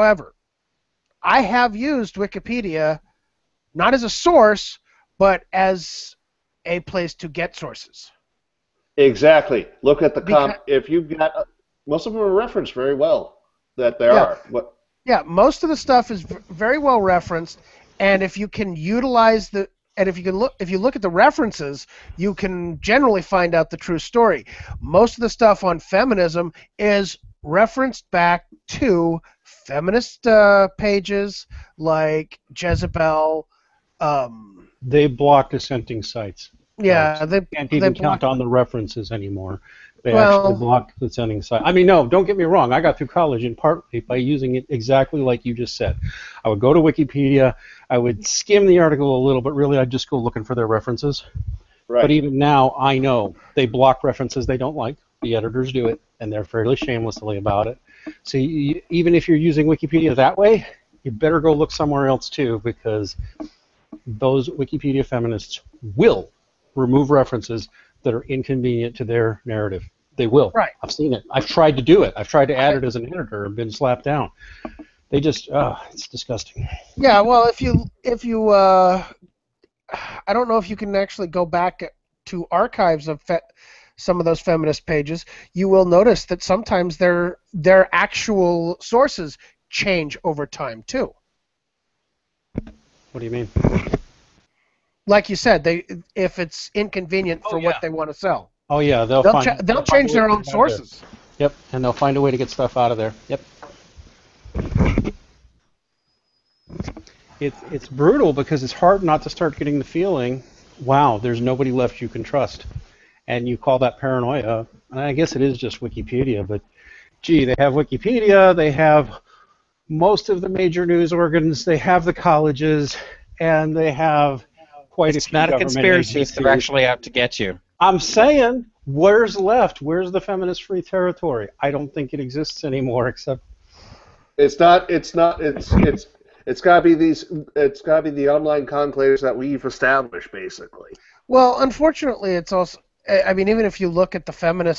Speaker 1: I have used Wikipedia not as a source, but as a place to get sources.
Speaker 6: Exactly. Look at the if you've got most of them are referenced very well. That they are. What?
Speaker 1: Yeah, most of the stuff is very well referenced, and if you can utilize if you look at the references, you can generally find out the true story. Most of the stuff on feminism is referenced back to feminist pages like Jezebel.
Speaker 7: They block dissenting sites.
Speaker 1: Yeah,
Speaker 7: they can't even count on the references anymore. They actually block the dissenting site. I mean, no, don't get me wrong. I got through college in partly by using it exactly like you just said. I would go to Wikipedia, I would skim the article a little, but really I'd just go looking for their references. Right. But even now, I know they block references they don't like. The editors do it, and they're fairly shamelessly about it. So even if you're using Wikipedia that way, you better go look somewhere else too, because those Wikipedia feminists will remove references that are inconvenient to their narrative. They will. Right. I've seen it. I've tried to do it. I've tried to add it as an editor and been slapped down. They just, it's disgusting.
Speaker 1: Yeah, well, if you I don't know if you can actually go back to archives of some of those feminist pages. You will notice that sometimes their actual sources change over time too.
Speaker 7: What do you mean?
Speaker 1: Like you said, if it's inconvenient for what they want to sell.
Speaker 7: Oh yeah, they'll
Speaker 1: change their own sources.
Speaker 7: Yep, and they'll find a way to get stuff out of there. Yep. It's brutal because it's hard not to start getting the feeling, wow, there's nobody left you can trust, and you call that paranoia. And I guess it is just Wikipedia, but gee, they have Wikipedia, they have most of the major news organs, they have the colleges, and they have quite a few government agencies.
Speaker 2: It's not a conspiracy if they're actually out to get you.
Speaker 7: I'm saying Where's left? Where's the feminist-free territory? I don't think it exists anymore, except
Speaker 6: It's not. It's not. It's got to be these. It's got to be the online conclaves that we've established, basically.
Speaker 1: Well, unfortunately, it's also. I mean, even if you look at the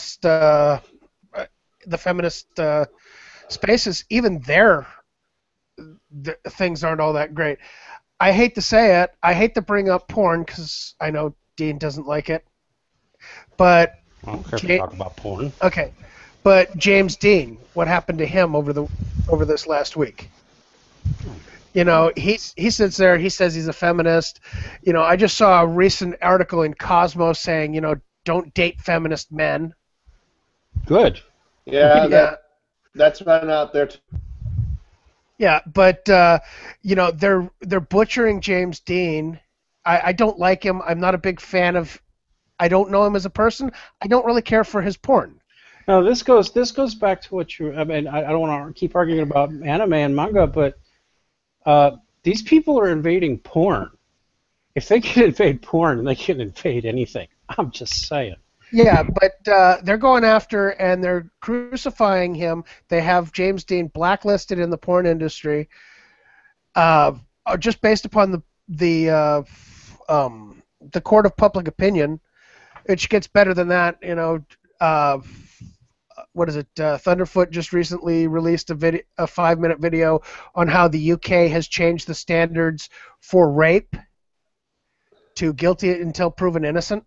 Speaker 1: feminist spaces, even their things aren't all that great. I hate to say it. I hate to bring up porn because I know Dean doesn't like it. But
Speaker 7: I don't care if you talk about porn.
Speaker 1: Okay, but James Dean, what happened to him over this last week? You know, he sits there. He says he's a feminist. You know, I just saw a recent article in Cosmos saying, you know, don't date feminist men.
Speaker 7: Good.
Speaker 6: Yeah, that's been out there too.
Speaker 1: Yeah, but you know, they're butchering James Dean. I don't like him. I'm not a big fan of. I don't know him as a person. I don't really care for his porn.
Speaker 7: No, this goes back to what you. I mean, I don't want to keep arguing about anime and manga, but these people are invading porn. If they can invade porn, they can invade anything. I'm just saying.
Speaker 1: Yeah, but they're going after and they're crucifying him. They have James Dean blacklisted in the porn industry, just based upon the court of public opinion. Which gets better than that, you know. What is it? Thunderfoot just recently released a 5-minute video on how the UK has changed the standards for rape to guilty until proven innocent.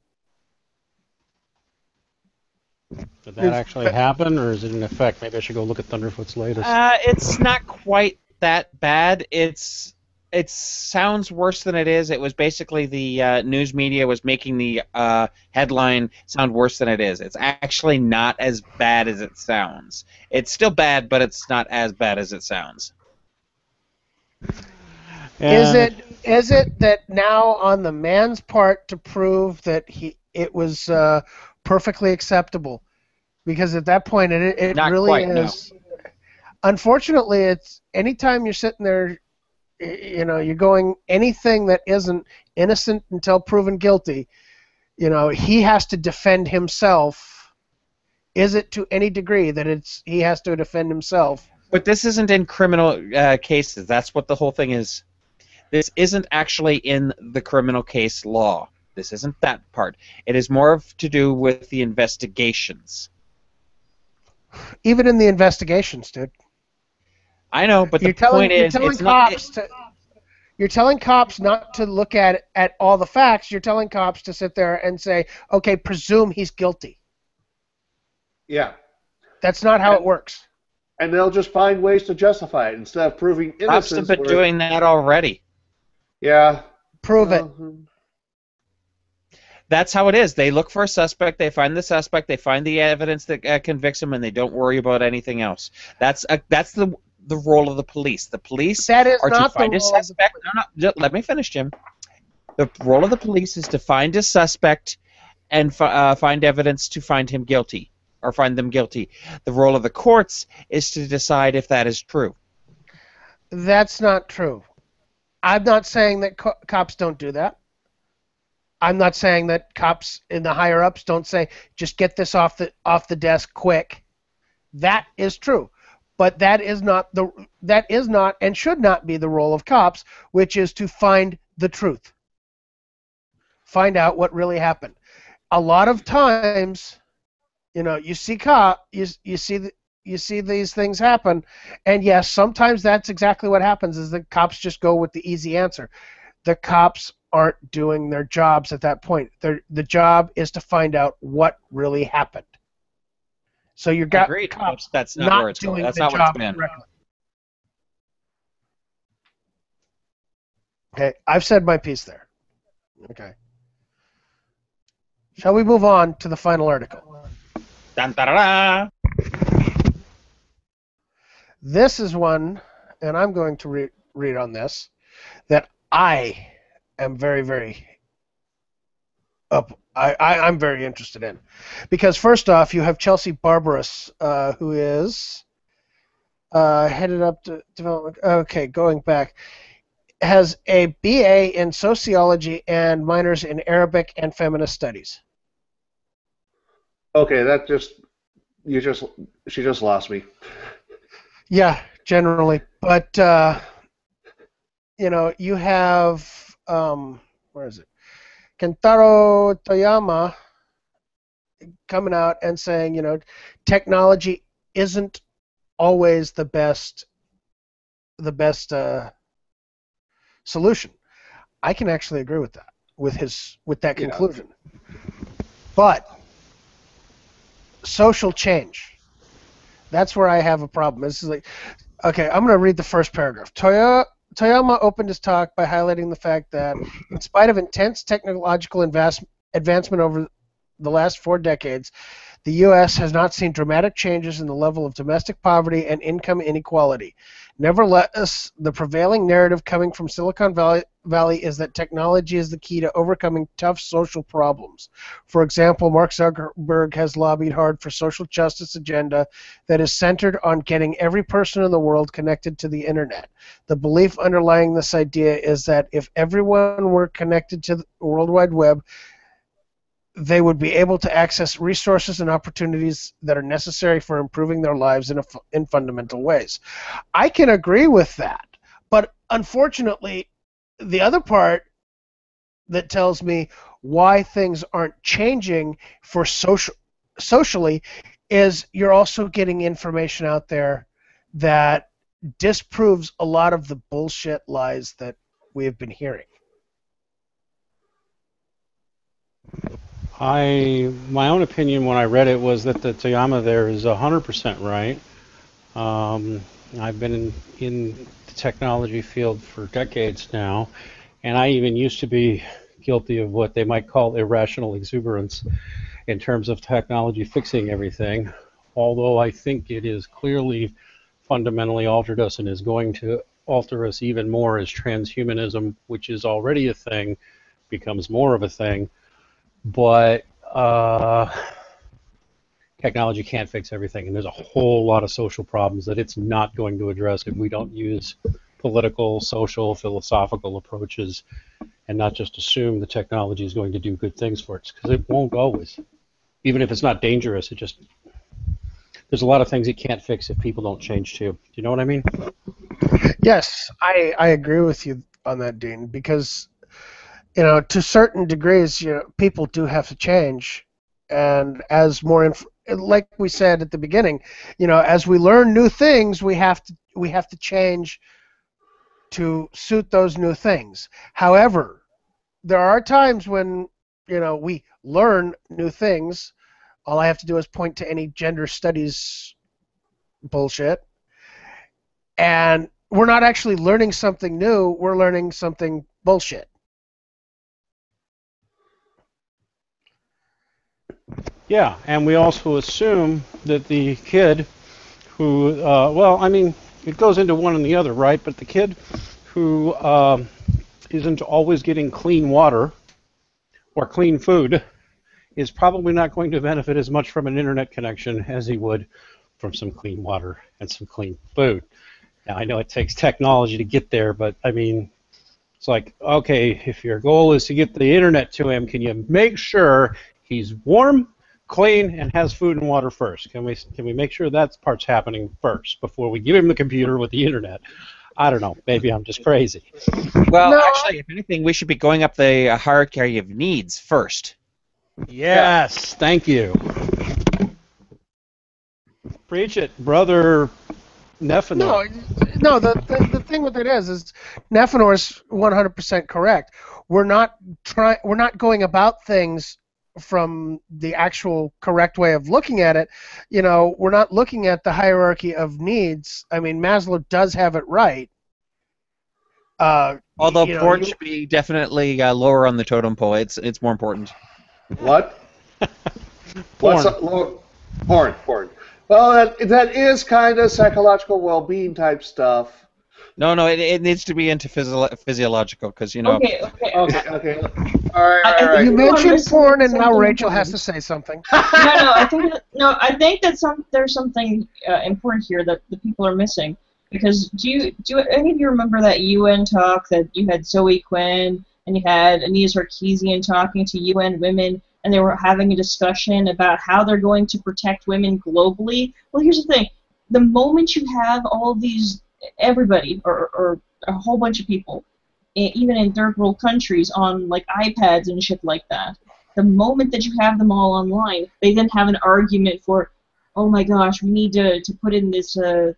Speaker 7: Did that actually happen, or is it in effect? Maybe I should go look at Thunderfoot's latest.
Speaker 2: It's not quite that bad. It sounds worse than it is. It was basically the news media was making the headline sound worse than it is. It's actually not as bad as it sounds. It's still bad, but it's not as bad as it sounds.
Speaker 1: Is it that now on the man's part to prove that it was perfectly acceptable? Because at that point it
Speaker 2: not
Speaker 1: really
Speaker 2: quite,
Speaker 1: is. No. Unfortunately, it's anytime you're sitting there. You know, you're going anything that isn't innocent until proven guilty. You know, he has to defend himself. Is it to any degree that he has to defend himself?
Speaker 2: But this isn't in criminal cases. That's what the whole thing is. This isn't actually in the criminal case law. This isn't that part. It is more to do with the investigations.
Speaker 1: Even in the investigations, dude.
Speaker 2: I know, but the point is, it's not.
Speaker 1: You're telling cops not to look at all the facts. You're telling cops to sit there and say, "Okay, presume he's guilty."
Speaker 6: Yeah.
Speaker 1: That's not how it works.
Speaker 6: And they'll just find ways to justify it instead of proving innocence.
Speaker 2: Cops have been doing that already.
Speaker 6: Yeah.
Speaker 1: Prove it.
Speaker 2: That's how it is. They look for a suspect, they find the suspect, they find the evidence that convicts him, and they don't worry about anything else. That's the role of the police. The police are to find a suspect. No, let me finish, Jim. The role of the police is to find a suspect and find evidence to find him guilty or find them guilty. The role of the courts is to decide if that is true.
Speaker 1: That's not true. I'm not saying that cops don't do that. I'm not saying that cops in the higher ups don't say, just get this off the desk quick. That is true. But that is not and should not be the role of cops, which is to find the truth. Find out what really happened. A lot of times, you know, you see these things happen, and yes, sometimes that's exactly what happens is the cops just go with the easy answer. The cops aren't doing their jobs at that point. The job is to find out what really happened. So you got cops
Speaker 2: that's not where it's
Speaker 1: doing
Speaker 2: that's
Speaker 1: the
Speaker 2: not
Speaker 1: job
Speaker 2: where it's been.
Speaker 1: correctly. Okay, I've said my piece there. Okay. Shall we move on to the final article?
Speaker 2: Dun, da, da, da.
Speaker 1: This is one, and I'm going to read on this, that I am very, very I'm very interested in. Because first off, you have Chelsea Barbaras, who is headed up to development. Okay, going back. Has a BA in sociology and minors in Arabic and feminist studies.
Speaker 6: Okay, she just lost me.
Speaker 1: Yeah, generally. But, you have, where is it? Kentaro Toyama coming out and saying, technology isn't always the best solution. I can actually agree with that, with that conclusion. But social change, that's where I have a problem. This is like, okay, I'm going to read the first paragraph. Toyama opened his talk by highlighting the fact that, in spite of intense technological advancement over the last 4 decades, the U.S. has not seen dramatic changes in the level of domestic poverty and income inequality. Nevertheless, the prevailing narrative coming from Silicon Valley is that technology is the key to overcoming tough social problems. For example, Mark Zuckerberg has lobbied hard for social justice agenda that is centered on getting every person in the world connected to the internet. The belief underlying this idea is that if everyone were connected to the World Wide Web, they would be able to access resources and opportunities that are necessary for improving their lives in fundamental ways. I can agree with that, but unfortunately, the other part that tells me why things aren't changing for socially is you're also getting information out there that disproves a lot of the bullshit lies that we have been hearing.
Speaker 7: My own opinion when I read it was that the Toyama there is 100% right. I've been in the technology field for decades now, and I even used to be guilty of what they might call irrational exuberance in terms of technology fixing everything, although I think it is clearly fundamentally altered us and is going to alter us even more as transhumanism, which is already a thing, becomes more of a thing. But technology can't fix everything, and there's a whole lot of social problems that it's not going to address if we don't use political, social, philosophical approaches and not just assume the technology is going to do good things for us, because it won't always. Even if it's not dangerous, there's a lot of things it can't fix if people don't change too. Do you know what I mean?
Speaker 1: Yes, I agree with you on that, Dean, because to certain degrees, people do have to change, and as more like we said at the beginning, as we learn new things, we have to change to suit those new things. However, there are times when we learn new things. All I have to do is point to any gender studies bullshit, and we're not actually learning something new. We're learning something bullshit.
Speaker 7: Yeah, and we also assume that the kid who, it goes into one and the other, right? But the kid who isn't always getting clean water or clean food is probably not going to benefit as much from an internet connection as he would from some clean water and some clean food. Now, I know it takes technology to get there, but it's like, okay, if your goal is to get the internet to him, can you make sure he's warm, clean, and has food and water first? Can we make sure that part's happening first before we give him the computer with the internet? I don't know. Maybe I'm just crazy.
Speaker 2: Well, actually, if anything, we should be going up the hierarchy of needs first.
Speaker 7: Yes, thank you. Preach it, brother Nephenor.
Speaker 1: No. The thing with it is Nephenor is 100% correct. We're not going about things from the actual correct way of looking at it. We're not looking at the hierarchy of needs. I mean, Maslow does have it right.
Speaker 2: Although porn should be definitely lower on the totem pole. It's more important.
Speaker 6: What?
Speaker 7: Porn.
Speaker 6: Porn. Well, that is kind of psychological well-being type stuff.
Speaker 2: No, it needs to be into physiological, because
Speaker 6: Okay. All right.
Speaker 1: You mentioned porn, and now Rachel has to say something.
Speaker 3: I think that there's something important here that the people are missing. Because do any of you remember that UN talk that you had Zoe Quinn and you had Anita Sarkeesian talking to UN women, and they were having a discussion about how they're going to protect women globally. Well, here's the thing. The moment you have all these, everybody, or a whole bunch of people, even in third world countries, on like iPads and shit like that, the moment that you have them all online, they then have an argument for, oh my gosh, we need to put in this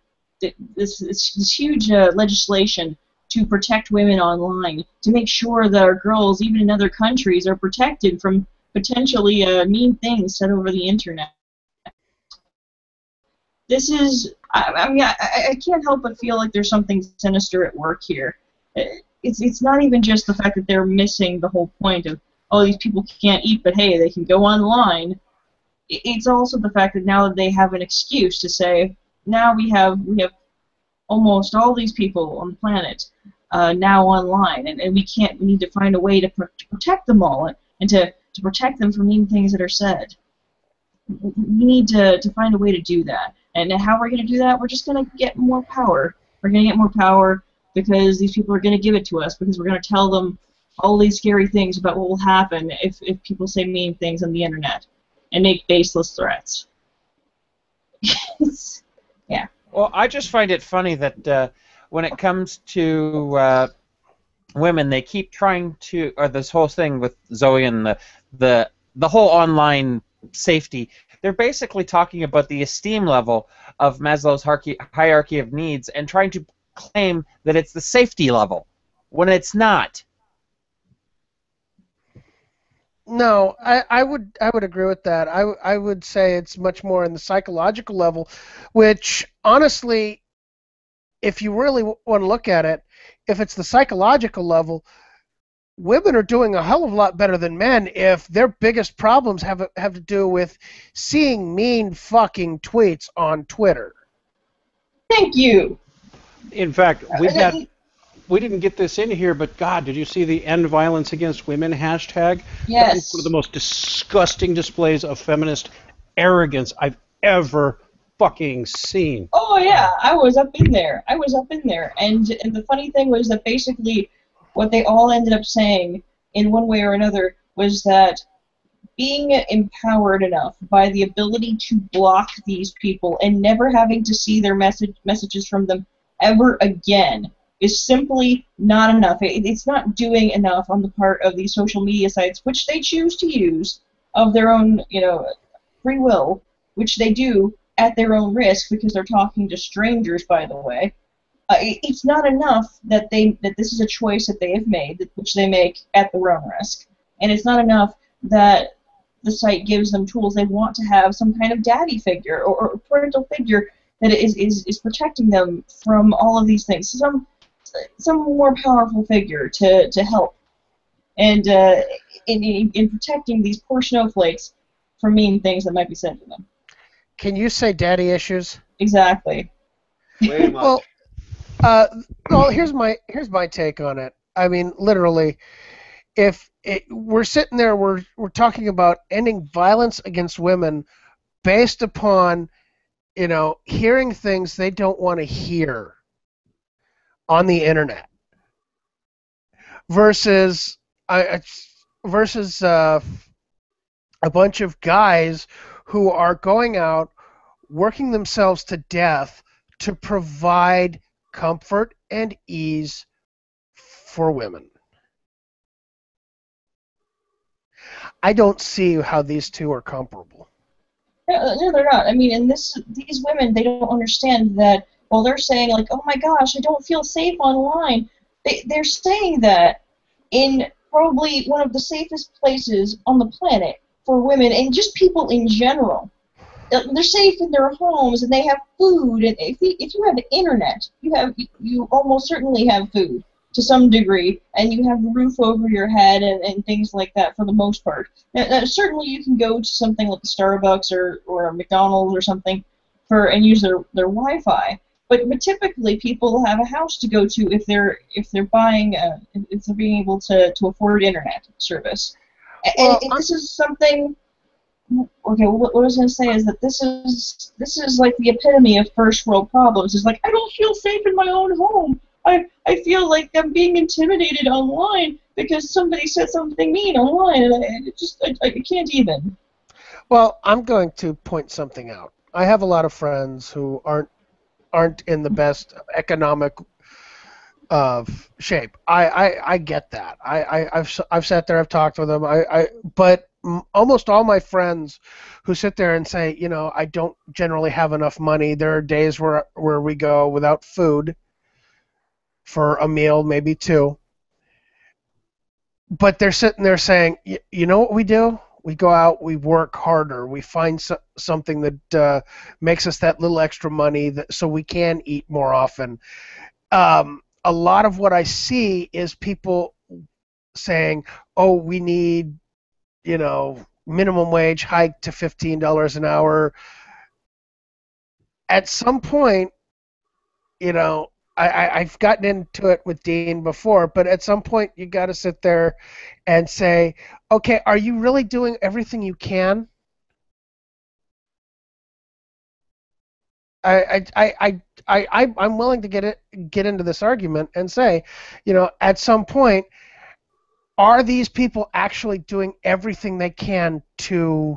Speaker 3: huge legislation to protect women online, to make sure that our girls, even in other countries, are protected from potentially mean things said over the internet. This is, I can't help but feel like there's something sinister at work here. It's not even just the fact that they're missing the whole point of, oh, these people can't eat, but hey, they can go online. It's also the fact that now that they have an excuse to say, now we have almost all these people on the planet now online, and we need to find a way to protect them all, and to protect them from mean things that are said. We need to find a way to do that. And how we're going to do that? We're just going to get more power. We're going to get more power because these people are going to give it to us, because we're going to tell them all these scary things about what will happen if people say mean things on the internet and make baseless threats. Yeah.
Speaker 2: Well, I just find it funny that when it comes to women, they keep trying to, or this whole thing with Zoe and the whole online safety, they're basically talking about the esteem level of Maslow's hierarchy of needs and trying to claim that it's the safety level when it's not.
Speaker 1: No, I would agree with that. I would say it's much more in the psychological level, which honestly, if you really want to look at it, if it's the psychological level, women are doing a hell of a lot better than men if their biggest problems have to do with seeing mean fucking tweets on Twitter.
Speaker 3: Thank you.
Speaker 7: In fact, we didn't get this in here, but God, did you see the End Violence Against Women hashtag?
Speaker 3: Yes.
Speaker 7: That is one of the most disgusting displays of feminist arrogance I've ever fucking seen.
Speaker 3: Oh yeah, I was up in there. And the funny thing was that basically what they all ended up saying in one way or another was that being empowered enough by the ability to block these people and never having to see their messages from them ever again is simply not enough. It's not doing enough on the part of these social media sites, which they choose to use of their own, free will, which they do at their own risk because they're talking to strangers, by the way. It's not enough that this is a choice that they have made, which they make at their own risk. And it's not enough that the site gives them tools. They want to have some kind of daddy figure or parental figure that is protecting them from all of these things. Some more powerful figure to help. And in protecting these poor snowflakes from mean things that might be said to them.
Speaker 1: Can you say daddy issues?
Speaker 3: Exactly.
Speaker 6: Way much.
Speaker 1: Well, here's my take on it. I mean, literally, we're sitting there, we're talking about ending violence against women based upon, hearing things they don't want to hear on the internet, versus a bunch of guys who are going out, working themselves to death to provide comfort and ease for women. I don't see how these two are comparable.
Speaker 3: No, they're not. I mean, and these women, they don't understand that. Well, they're saying like, "Oh my gosh, I don't feel safe online." They're saying that in probably one of the safest places on the planet for women and just people in general. They're safe in their homes and they have food. And if you have the internet, you almost certainly have food to some degree, and you have a roof over your head and things like that for the most part. Now, certainly you can go to something like a Starbucks or a McDonald's or something and use their Wi-Fi. But typically people have a house to go to if they're being able to afford internet service. And this is something. Okay, what I was going to say is that this is like the epitome of first world problems. It's like, I don't feel safe in my own home. I feel like I'm being intimidated online, because somebody said something mean online, and I can't even.
Speaker 1: Well, I'm going to point something out. I have a lot of friends who aren't in the best economic shape. I get that. I've sat there. I've talked with them. But almost all my friends who sit there and say, I don't generally have enough money. There are days where we go without food for a meal, maybe two. But they're sitting there saying, you know what we do? We go out, we work harder, we find something that makes us that little extra money so we can eat more often. A lot of what I see is people saying, oh, we need, minimum wage hike to $15 an hour. At some point, I've gotten into it with Dean before, but at some point you got to sit there and say, okay, are you really doing everything you can? I'm willing to get into this argument and say, at some point, are these people actually doing everything they can to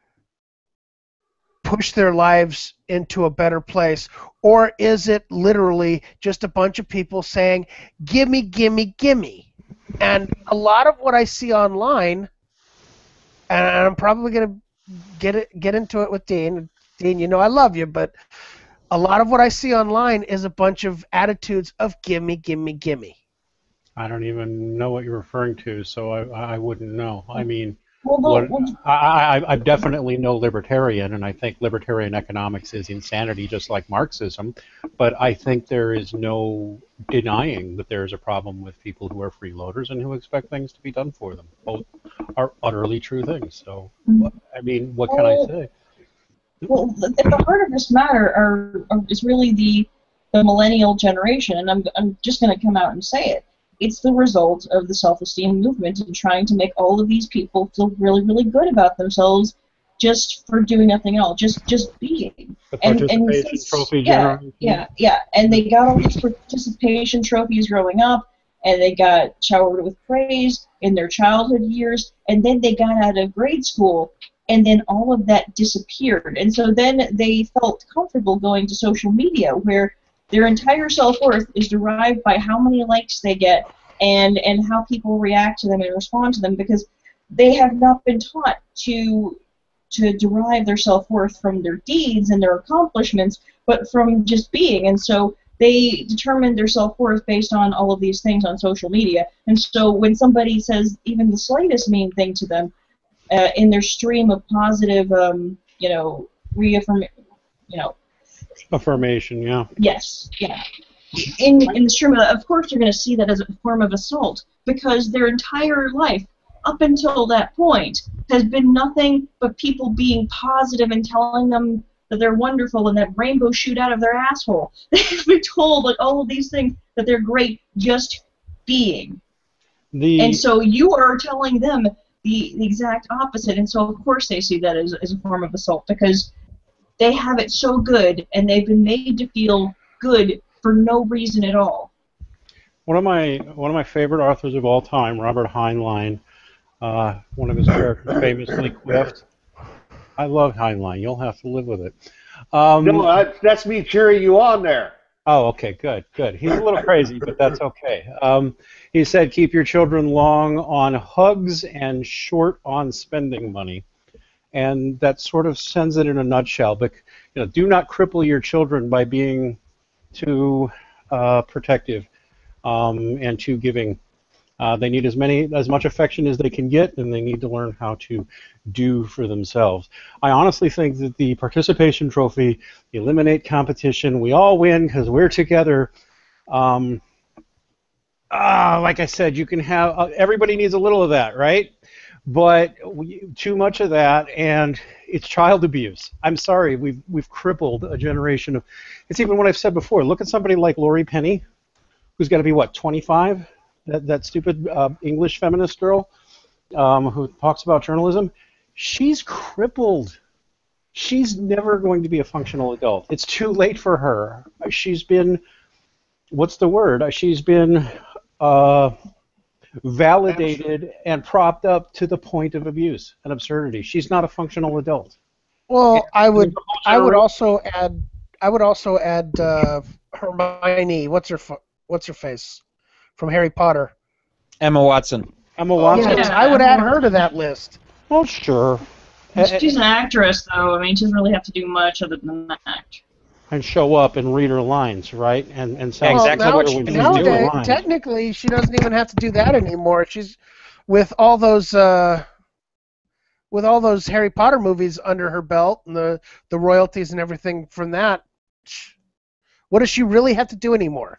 Speaker 1: push their lives into a better place, or is it literally just a bunch of people saying, gimme, gimme, gimme? And a lot of what I see online, and I'm probably going to get into it with Dean. Dean, I love you, but a lot of what I see online is a bunch of attitudes of gimme, gimme, gimme.
Speaker 7: I don't even know what you're referring to, so I wouldn't know. I mean,
Speaker 3: Well,
Speaker 7: I'm definitely no libertarian, and I think libertarian economics is insanity, just like Marxism. But I think there is no denying that there is a problem with people who are freeloaders and who expect things to be done for them. Both are utterly true things. So, I mean, what can I say?
Speaker 3: Well, at the heart of this matter is really the millennial generation, and I'm just going to come out and say it. It's the result of the self-esteem movement and trying to make all of these people feel really, really good about themselves just for doing nothing else, just being.
Speaker 7: The participation trophy generation.
Speaker 3: Yeah. And they got all these participation trophies growing up, and they got showered with praise in their childhood years, and then they got out of grade school, and then all of that disappeared. And so then they felt comfortable going to social media, where their entire self-worth is derived by how many likes they get and how people react to them and respond to them, because they have not been taught to derive their self-worth from their deeds and their accomplishments, but from just being. And so they determine their self-worth based on all of these things on social media. And so when somebody says even the slightest mean thing to them in their stream of positive,
Speaker 7: affirmation, yeah.
Speaker 3: Yes, yeah. In the stream of course you're going to see that as a form of assault, because their entire life, up until that point, has been nothing but people being positive and telling them that they're wonderful and that rainbows shoot out of their asshole. They've been told like all of these things, that they're great just being. And so you are telling them the exact opposite, and so of course they see that as a form of assault, because they have it so good, and they've been made to feel good for no reason at all.
Speaker 7: One of my favorite authors of all time, Robert Heinlein, one of his characters famously quiffed. I love Heinlein. You'll have to live with it.
Speaker 6: No, that's me cheering you on there.
Speaker 7: Oh, okay, good. He's a little crazy, but that's okay. He said, keep your children long on hugs and short on spending money. And that sort of sends it in a nutshell. But do not cripple your children by being too protective and too giving. They need as much affection as they can get, and they need to learn how to do for themselves. I honestly think that the participation trophy, eliminate competition, we all win because we're together. Like I said, you can have everybody needs a little of that, right? But too much of that, and it's child abuse. I'm sorry, we've crippled a generation of. It's even what I've said before. Look at somebody like Lori Penny, who's got to be 25. That stupid English feminist girl who talks about journalism. She's crippled. She's never going to be a functional adult. It's too late for her. She's been, what's the word? She's been validated and propped up to the point of abuse and absurdity. She's not a functional adult.
Speaker 1: Well, I would
Speaker 7: generation-
Speaker 1: also add Hermione. What's her face from Harry Potter?
Speaker 2: Emma Watson.
Speaker 7: Emma Watson.
Speaker 1: Yes, I would add her to that list.
Speaker 7: Well, sure.
Speaker 3: She's an actress, though. I mean, she doesn't really have to do much other than act.
Speaker 7: And show up and read her lines, right? And sound
Speaker 2: exactly
Speaker 1: well,
Speaker 2: what she was
Speaker 1: nowadays,
Speaker 2: doing.
Speaker 1: technically, she doesn't even have to do that anymore. She's with all those Harry Potter movies under her belt and the royalties and everything from that. What does she really have to do anymore?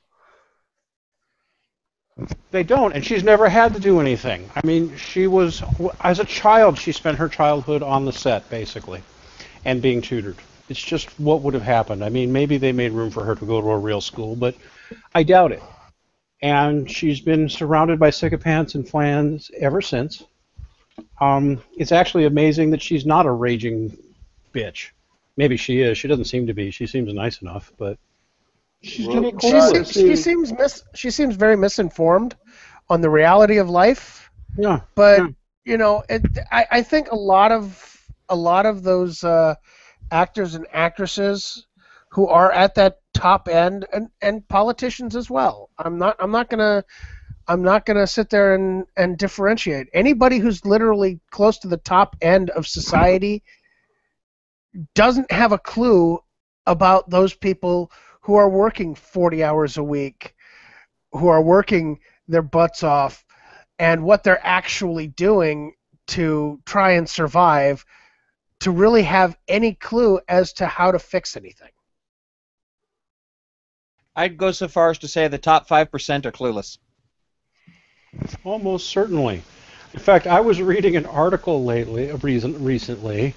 Speaker 7: They don't, and she's never had to do anything. I mean, as a child, she spent her childhood on the set, basically, and being tutored. It's just what would have happened. I mean, maybe they made room for her to go to a real school, but I doubt it. And she's been surrounded by sycophants and flans ever since. It's actually amazing that she's not a raging bitch. Maybe she is. She doesn't seem to be. She seems nice enough, but she's getting clueless.
Speaker 1: She seems very misinformed on the reality of life.
Speaker 7: Yeah.
Speaker 1: But you know, I think a lot of those actors and actresses who are at that top end and politicians as well. I'm not gonna sit there and differentiate. Anybody who's literally close to the top end of society doesn't have a clue about those people who are working 40 hours a week, who are working their butts off, and what they're actually doing to try and survive, to really have any clue as to how to fix anything.
Speaker 2: I'd go so far as to say the top 5% are clueless.
Speaker 7: Almost certainly. In fact, I was reading an article recently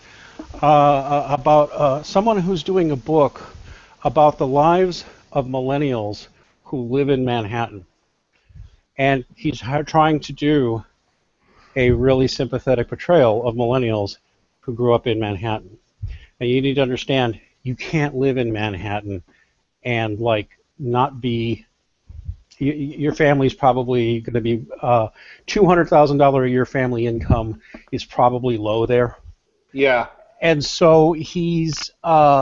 Speaker 7: about someone who's doing a book about the lives of millennials who live in Manhattan. And he's trying to do a really sympathetic portrayal of millennials who grew up in Manhattan. And you need to understand, you can't live in Manhattan and not be. Your family's probably going to be $200,000 a year family income is probably low there.
Speaker 6: Yeah.
Speaker 7: And so he's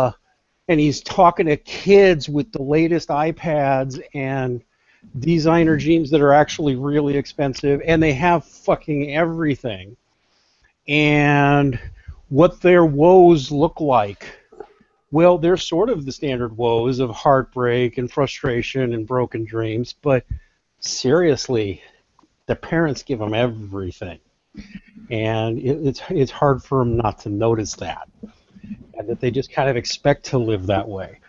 Speaker 7: talking to kids with the latest iPads and designer jeans that are actually really expensive, and they have fucking everything. And what their woes look like, well, they're sort of the standard woes of heartbreak and frustration and broken dreams, but seriously, the parents give them everything. And it's hard for them not to notice that, and that they just kind of expect to live that way.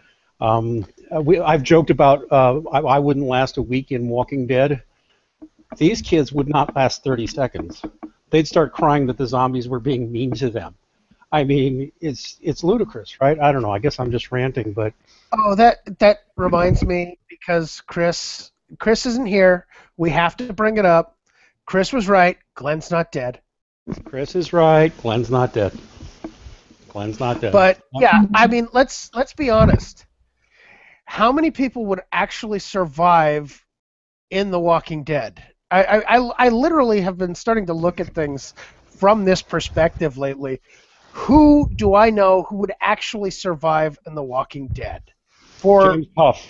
Speaker 7: I've joked about I wouldn't last a week in Walking Dead. These kids would not last 30 seconds. They'd start crying that the zombies were being mean to them. I mean, it's ludicrous, right? I don't know. I guess I'm just ranting, but
Speaker 1: oh, that reminds me, because Chris isn't here. We have to bring it up. Chris was right. Glenn's not dead.
Speaker 7: Chris is right. Glenn's not dead. Glenn's not dead.
Speaker 1: But yeah, I mean, let's be honest. How many people would actually survive in The Walking Dead? I literally have been starting to look at things from this perspective lately. Who do I know who would actually survive in The Walking Dead?
Speaker 7: James Puff.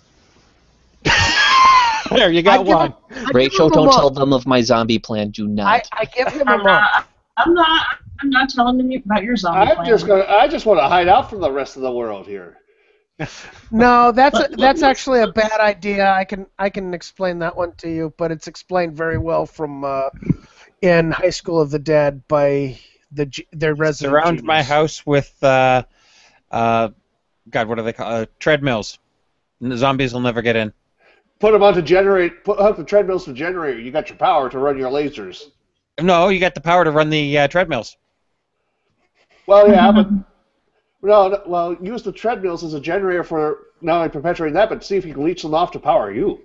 Speaker 7: There, you got one.
Speaker 4: Rachel, don't tell them of my zombie plan. Do not.
Speaker 1: I give him a month.
Speaker 3: I'm not telling them about your zombie plan.
Speaker 6: I just want to hide out from the rest of the world here.
Speaker 1: No, that's actually a bad idea. I can explain that one to you, but it's explained very well from in High School of the Dead by their resident.
Speaker 2: Surround
Speaker 1: genius.
Speaker 2: my house with God, what are they called? Treadmills. And the zombies will never get in.
Speaker 6: Put them on to generate. Put up the treadmills to generator. You got your power to run your lasers.
Speaker 2: No, you got the power to run the treadmills.
Speaker 6: Well, yeah, but no. Well, use the treadmills as a generator for not only perpetuating that, but see if you can leech them off to power you.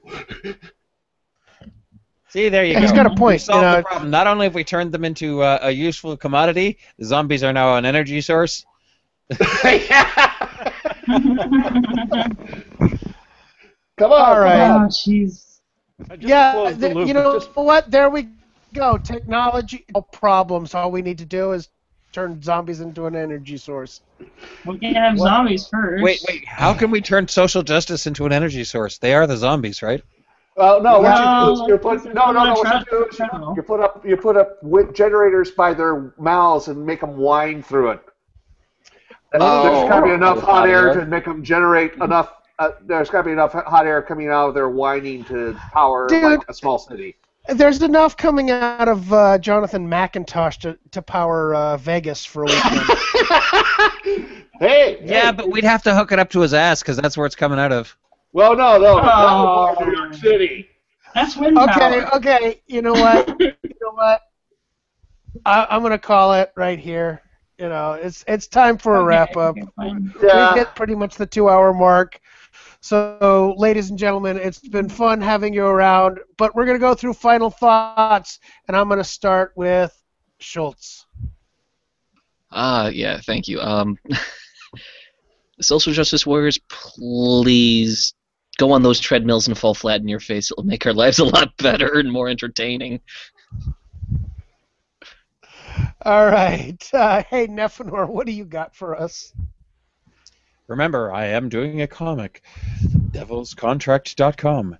Speaker 2: See, there you go.
Speaker 1: He's got a point.
Speaker 2: We solved the problem. Not only have we turned them into a useful commodity, the zombies are now an energy source.
Speaker 6: Come on,
Speaker 1: all right.
Speaker 3: Oh, jeez.
Speaker 7: Just to
Speaker 1: Yeah,
Speaker 7: close the loop,
Speaker 1: you know
Speaker 7: just
Speaker 1: what? There we go. Technology, no problems. All we need to do is turn zombies into an energy source.
Speaker 3: We can have
Speaker 1: What?
Speaker 3: zombies first.
Speaker 8: Wait. How can we turn social justice into an energy source? They are the zombies, right?
Speaker 6: Well, no, what you do is
Speaker 3: No,
Speaker 6: you put
Speaker 3: it's
Speaker 6: no, no,
Speaker 3: on a
Speaker 6: no. What you do is
Speaker 3: treadmill.
Speaker 6: you put up generators by their mouths and make them whine through it. There's got to be enough hot air to make them generate enough. There's got to be enough hot air coming out of their whining to power
Speaker 1: Dude.
Speaker 6: like a small city.
Speaker 1: There's enough coming out of Jonathan McIntosh to power Vegas for a weekend.
Speaker 8: Yeah, but we'd have to hook it up to his ass because that's where it's coming out of.
Speaker 6: Well, no,
Speaker 3: Oh.
Speaker 6: New York City.
Speaker 3: That's wind power.
Speaker 1: Okay. You know what? I'm gonna call it right here. You know, it's time for a wrap up.
Speaker 3: Okay, fine.
Speaker 6: Yeah.
Speaker 1: We've hit pretty much the 2-hour mark. So, ladies and gentlemen, it's been fun having you around, but we're going to go through final thoughts, and I'm going to start with Schultz.
Speaker 4: Yeah, thank you. Social justice warriors, please go on those treadmills and fall flat in your face. It'll make our lives a lot better and more entertaining.
Speaker 1: All right. Hey, Nephenor, what do you got for us?
Speaker 8: Remember, I am doing a comic. DevilsContract.com.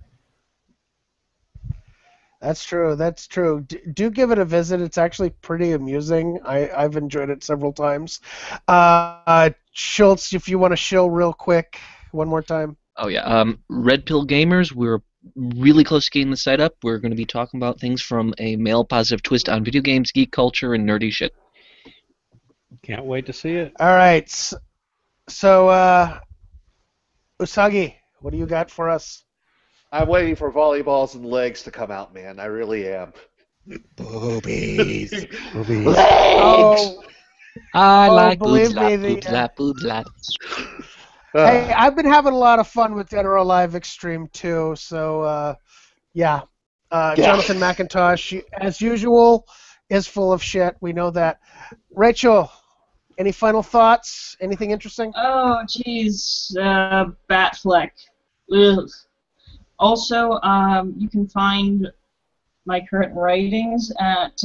Speaker 1: That's true. Do give it a visit. It's actually pretty amusing. I've enjoyed it several times. Schultz, if you want to shill real quick, one more time.
Speaker 4: Oh yeah, Red Pill Gamers, we're really close to getting the site up. We're going to be talking about things from a male positive twist on video games, geek culture, and nerdy shit.
Speaker 7: can't wait to see it.
Speaker 1: All right. So, Usagi, what do you got for us?
Speaker 6: I'm waiting for volleyballs and legs to come out, man. I really am.
Speaker 8: Boobies.
Speaker 1: Oh,
Speaker 4: I like
Speaker 1: believe
Speaker 4: boobs,
Speaker 1: me,
Speaker 4: boobs, lap, boobs, lap.
Speaker 1: hey, I've been having a lot of fun with Dead or Alive Extreme too. So, yeah. Jonathan McIntosh, as usual, is full of shit. We know that. Rachel, any final thoughts? Anything interesting?
Speaker 3: Oh, jeez. Batfleck. Ugh. Also, you can find my current writings at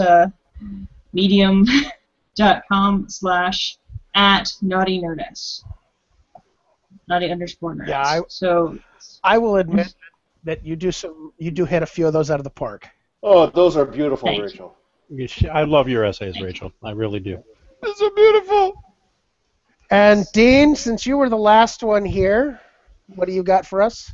Speaker 3: medium.com/@naughtynerdess. Naughty_nerdess.
Speaker 1: Yeah, I will admit that you do hit a few of those out of the park.
Speaker 6: Oh, those are beautiful,
Speaker 3: Thank you.
Speaker 6: Rachel.
Speaker 7: I love your essays, Rachel. I really do.
Speaker 8: They're so beautiful.
Speaker 1: And Dean, since you were the last one here, what do you got for us?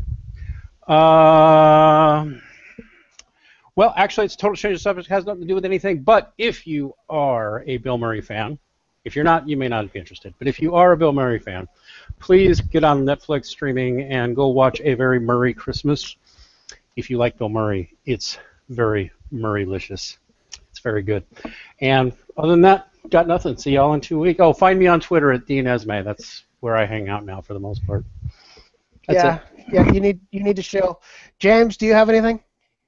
Speaker 7: Well, actually, it's a total change of subject. It has nothing to do with anything. But if you are a Bill Murray fan, if you're not, you may not be interested. But if you are a Bill Murray fan, please get on Netflix streaming and go watch A Very Murray Christmas. If you like Bill Murray, it's very Murray-licious. It's very good. And other than that, got nothing. See y'all in 2 weeks. Oh, find me on Twitter at Dean Esme. That's where I hang out now for the most part. That's it.
Speaker 1: Yeah, you need to show. James, do you have anything?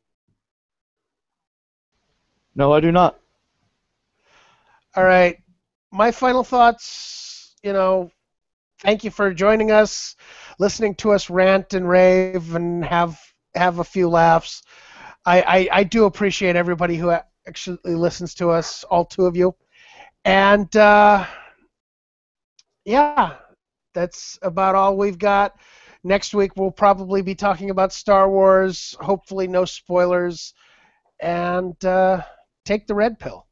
Speaker 5: No, I do not.
Speaker 1: All right. My final thoughts, thank you for joining us, listening to us rant and rave and have a few laughs. I do appreciate everybody who actually listens to us, all two of you. And, yeah, that's about all we've got. Next week we'll probably be talking about Star Wars, hopefully no spoilers, and take the red pill.